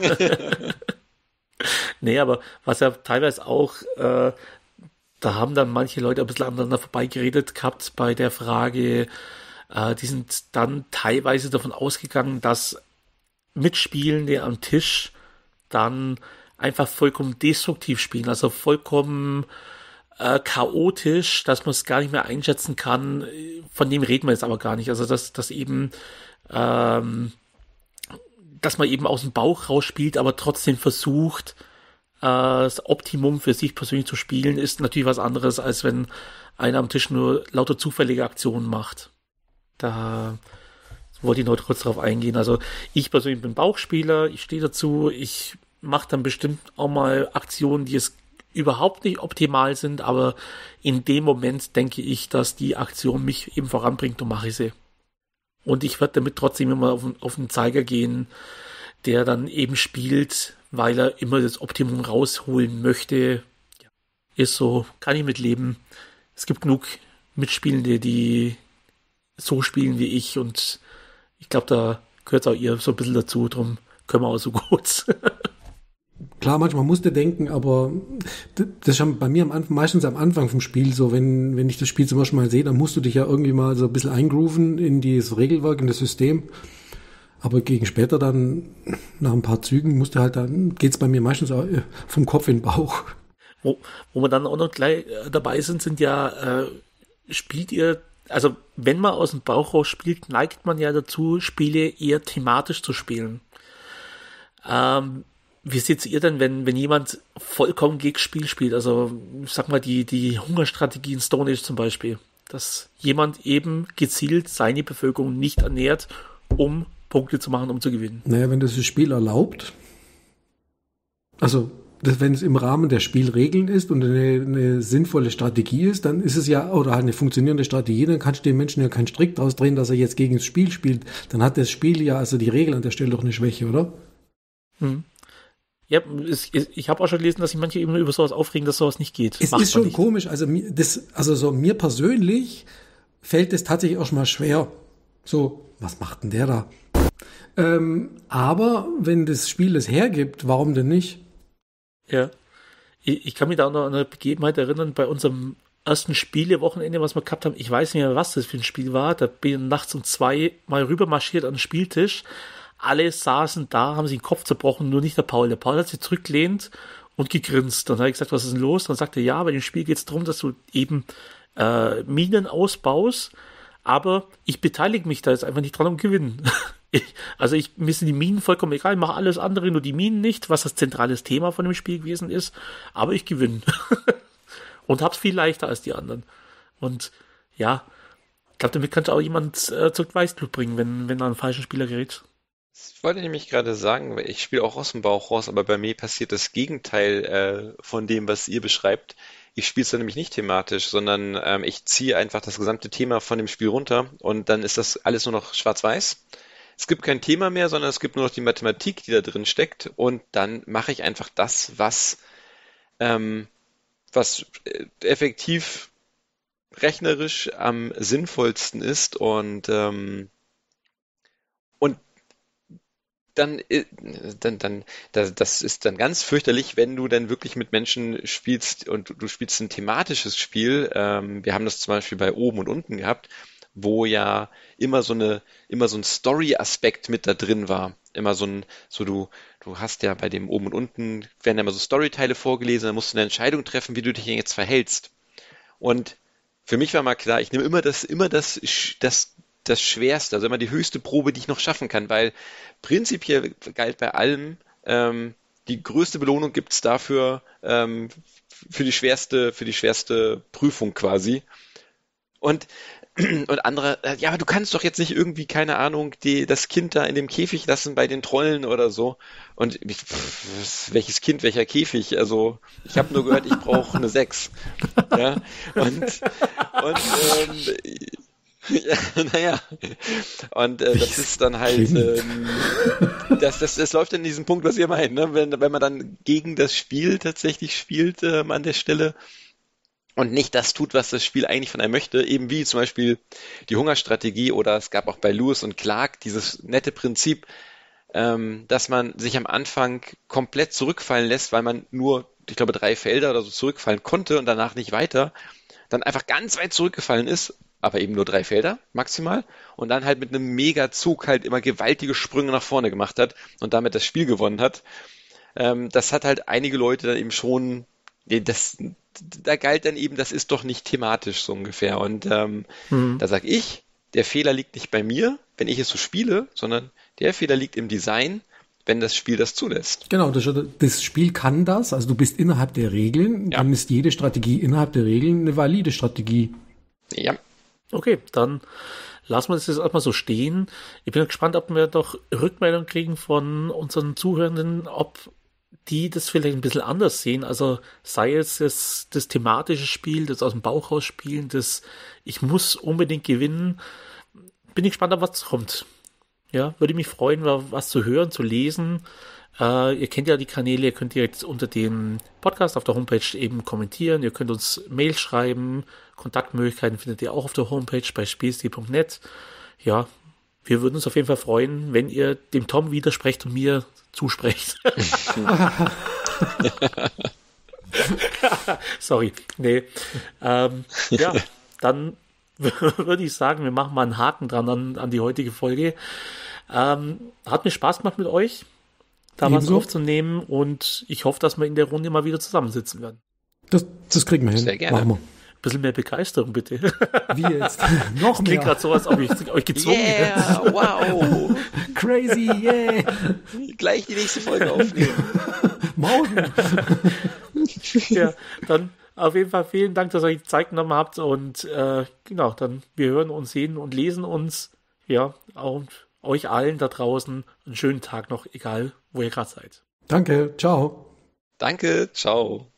Nee, aber was ja teilweise auch, äh, da haben dann manche Leute ein bisschen aneinander vorbeigeredet gehabt bei der Frage, äh, die sind dann teilweise davon ausgegangen, dass Mitspielende am Tisch dann einfach vollkommen destruktiv spielen, also vollkommen äh, chaotisch, dass man es gar nicht mehr einschätzen kann. Von dem reden wir jetzt aber gar nicht. Also dass, dass eben ähm, dass man eben aus dem Bauch raus spielt, aber trotzdem versucht, äh, das Optimum für sich persönlich zu spielen, ist natürlich was anderes, als wenn einer am Tisch nur lauter zufällige Aktionen macht. Da wollte ich noch kurz drauf eingehen. Also ich persönlich bin Bauchspieler, ich stehe dazu, ich mache dann bestimmt auch mal Aktionen, die es überhaupt nicht optimal sind, aber in dem Moment denke ich, dass die Aktion mich eben voranbringt und mache ich sie. Und ich werde damit trotzdem immer auf, auf den Zeiger gehen, der dann eben spielt, weil er immer das Optimum rausholen möchte. Ist so, kann ich mitleben. Es gibt genug Mitspielende, die so spielen wie ich und ich glaube, da gehört auch ihr so ein bisschen dazu, drum können wir auch so gut. Klar, manchmal musst du denken, aber das ist schon bei mir am Anfang, meistens am Anfang vom Spiel so, wenn, wenn ich das Spiel zum Beispiel mal sehe, dann musst du dich ja irgendwie mal so ein bisschen eingrooven in dieses Regelwerk, in das System. Aber gegen später dann, nach ein paar Zügen, musst du halt dann, geht's bei mir meistens auch vom Kopf in den Bauch. Wo, wo wir dann auch noch gleich äh, dabei sind, sind ja, äh, spielt ihr, also wenn man aus dem Bauch raus spielt, neigt man ja dazu, Spiele eher thematisch zu spielen. Ähm, Wie seht ihr denn, wenn, wenn jemand vollkommen gegen Spiel spielt? Also, ich sag mal, die, die Hungerstrategie in Stone Age zum Beispiel. Dass jemand eben gezielt seine Bevölkerung nicht ernährt, um Punkte zu machen, um zu gewinnen. Naja, wenn das das Spiel erlaubt, also das, wenn es im Rahmen der Spielregeln ist und eine, eine sinnvolle Strategie ist, dann ist es ja, oder halt eine funktionierende Strategie, dann kannst du dem Menschen ja keinen Strick draus drehen, dass er jetzt gegen das Spiel spielt. Dann hat das Spiel ja, also die Regel an der Stelle doch eine Schwäche, oder? Hm. Ja, es, ich habe auch schon gelesen, dass sich manche eben nur über sowas aufregen, dass sowas nicht geht. Es Macht ist man schon nicht. komisch, also mir, das, also so mir persönlich fällt es tatsächlich auch schon mal schwer. So, was macht denn der da? Ähm, aber wenn das Spiel es hergibt, warum denn nicht? Ja, ich, ich kann mich da auch noch an eine Begebenheit erinnern, bei unserem ersten Spielewochenende, was wir gehabt haben. Ich weiß nicht mehr, was das für ein Spiel war. Da bin ich nachts um zwei mal rüber marschiert an den Spieltisch. Alle saßen da, haben sich den Kopf zerbrochen, nur nicht der Paul. Der Paul hat sich zurückgelehnt und gegrinst. Dann habe ich gesagt, was ist denn los? Dann sagte er, ja, bei dem Spiel geht es darum, dass du eben äh, Minen ausbaust, aber ich beteilige mich da jetzt einfach nicht dran um gewinnen. ich, also ich, mir sind die Minen vollkommen egal, ich mache alles andere, nur die Minen nicht, was das zentrales Thema von dem Spiel gewesen ist, aber ich gewinne. Und hab's viel leichter als die anderen. Und ja, ich glaube, damit kannst du auch jemand äh, zur Weißglut bringen, wenn, wenn er einen falschen Spieler gerät. Ich wollte nämlich gerade sagen, ich spiele auch aus dem Bauch raus, aber bei mir passiert das Gegenteil äh, von dem, was ihr beschreibt. Ich spiele es dann nämlich nicht thematisch, sondern ähm, ich ziehe einfach das gesamte Thema von dem Spiel runter und dann ist das alles nur noch schwarz-weiß. Es gibt kein Thema mehr, sondern es gibt nur noch die Mathematik, die da drin steckt und dann mache ich einfach das, was, ähm, was äh, effektiv rechnerisch am sinnvollsten ist und, ähm, und dann, äh, dann, dann, das, das ist dann ganz fürchterlich, wenn du dann wirklich mit Menschen spielst und du, du spielst ein thematisches Spiel. Ähm, wir haben das zum Beispiel bei Oben und Unten gehabt, wo ja immer so eine, immer so ein Story-Aspekt mit da drin war. Immer so ein, so du, du hast ja bei dem Oben und Unten werden ja immer so Storyteile vorgelesen, dann musst du eine Entscheidung treffen, wie du dich jetzt verhältst. Und für mich war mal klar, ich nehme immer das, immer das, das das Schwerste, also immer die höchste Probe, die ich noch schaffen kann, weil prinzipiell galt bei allem, ähm, die größte Belohnung gibt's dafür, ähm, für die schwerste, für die schwerste Prüfung quasi. Und, und andere, äh, ja, aber du kannst doch jetzt nicht irgendwie, keine Ahnung, die, das Kind da in dem Käfig lassen bei den Trollen oder so. Und ich, pff, welches Kind, welcher Käfig? Also, ich habe nur gehört, ich brauche eine sechs. Ja, und, und ähm, ja, naja. Und äh, das ist dann halt, ähm, das, das, das läuft in diesem Punkt, was ihr meint, ne? Wenn, wenn man dann gegen das Spiel tatsächlich spielt ähm, an der Stelle und nicht das tut, was das Spiel eigentlich von einem möchte, eben wie zum Beispiel die Hungerstrategie oder es gab auch bei Lewis und Clark dieses nette Prinzip, ähm, dass man sich am Anfang komplett zurückfallen lässt, weil man nur, ich glaube, drei Felder oder so zurückfallen konnte und danach nicht weiter, dann einfach ganz weit zurückgefallen ist, aber eben nur drei Felder maximal und dann halt mit einem Mega-Zug halt immer gewaltige Sprünge nach vorne gemacht hat und damit das Spiel gewonnen hat. Ähm, das hat halt einige Leute dann eben schon, das, da galt dann eben, das ist doch nicht thematisch so ungefähr. Und ähm, mhm. da sag ich, der Fehler liegt nicht bei mir, wenn ich es so spiele, sondern der Fehler liegt im Design, wenn das Spiel das zulässt. Genau, das, das Spiel kann das, also du bist innerhalb der Regeln, ja. Dann ist jede Strategie innerhalb der Regeln eine valide Strategie. Ja. Okay, dann lassen wir das jetzt erstmal so stehen. Ich bin gespannt, ob wir doch Rückmeldung kriegen von unseren Zuhörenden, ob die das vielleicht ein bisschen anders sehen. Also sei es das, das thematische Spiel, das aus dem Bauch raus spielen, das ich muss unbedingt gewinnen. Bin ich gespannt, auf was kommt. Ja, würde mich freuen, was zu hören, zu lesen. Äh, ihr kennt ja die Kanäle, ihr könnt direkt unter dem Podcast auf der Homepage eben kommentieren, ihr könnt uns Mail schreiben, Kontaktmöglichkeiten findet ihr auch auf der Homepage bei spielstil punkt net. Ja, wir würden uns auf jeden Fall freuen, wenn ihr dem Tom widersprecht und mir zusprecht. Sorry, nee. Ähm, ja, dann würde ich sagen, wir machen mal einen Haken dran an, an die heutige Folge. Ähm, hat mir Spaß gemacht mit euch, da was aufzunehmen und ich hoffe, dass wir in der Runde mal wieder zusammensitzen werden. Das, das kriegen wir hin. Sehr gerne. Machen wir. Ein bisschen mehr Begeisterung, bitte. Wie jetzt? Noch mehr. Klingt gerade so, als ob ich euch gezwungen yeah, hätte. Wow. Crazy, yeah. Gleich die nächste Folge aufnehmen. Morgen. Ja, dann auf jeden Fall vielen Dank, dass ihr euch die Zeit genommen habt und äh, genau, dann wir hören uns, sehen und lesen uns. Ja, und euch allen da draußen einen schönen Tag noch, egal wo ihr gerade seid. Danke, ciao. Danke, ciao.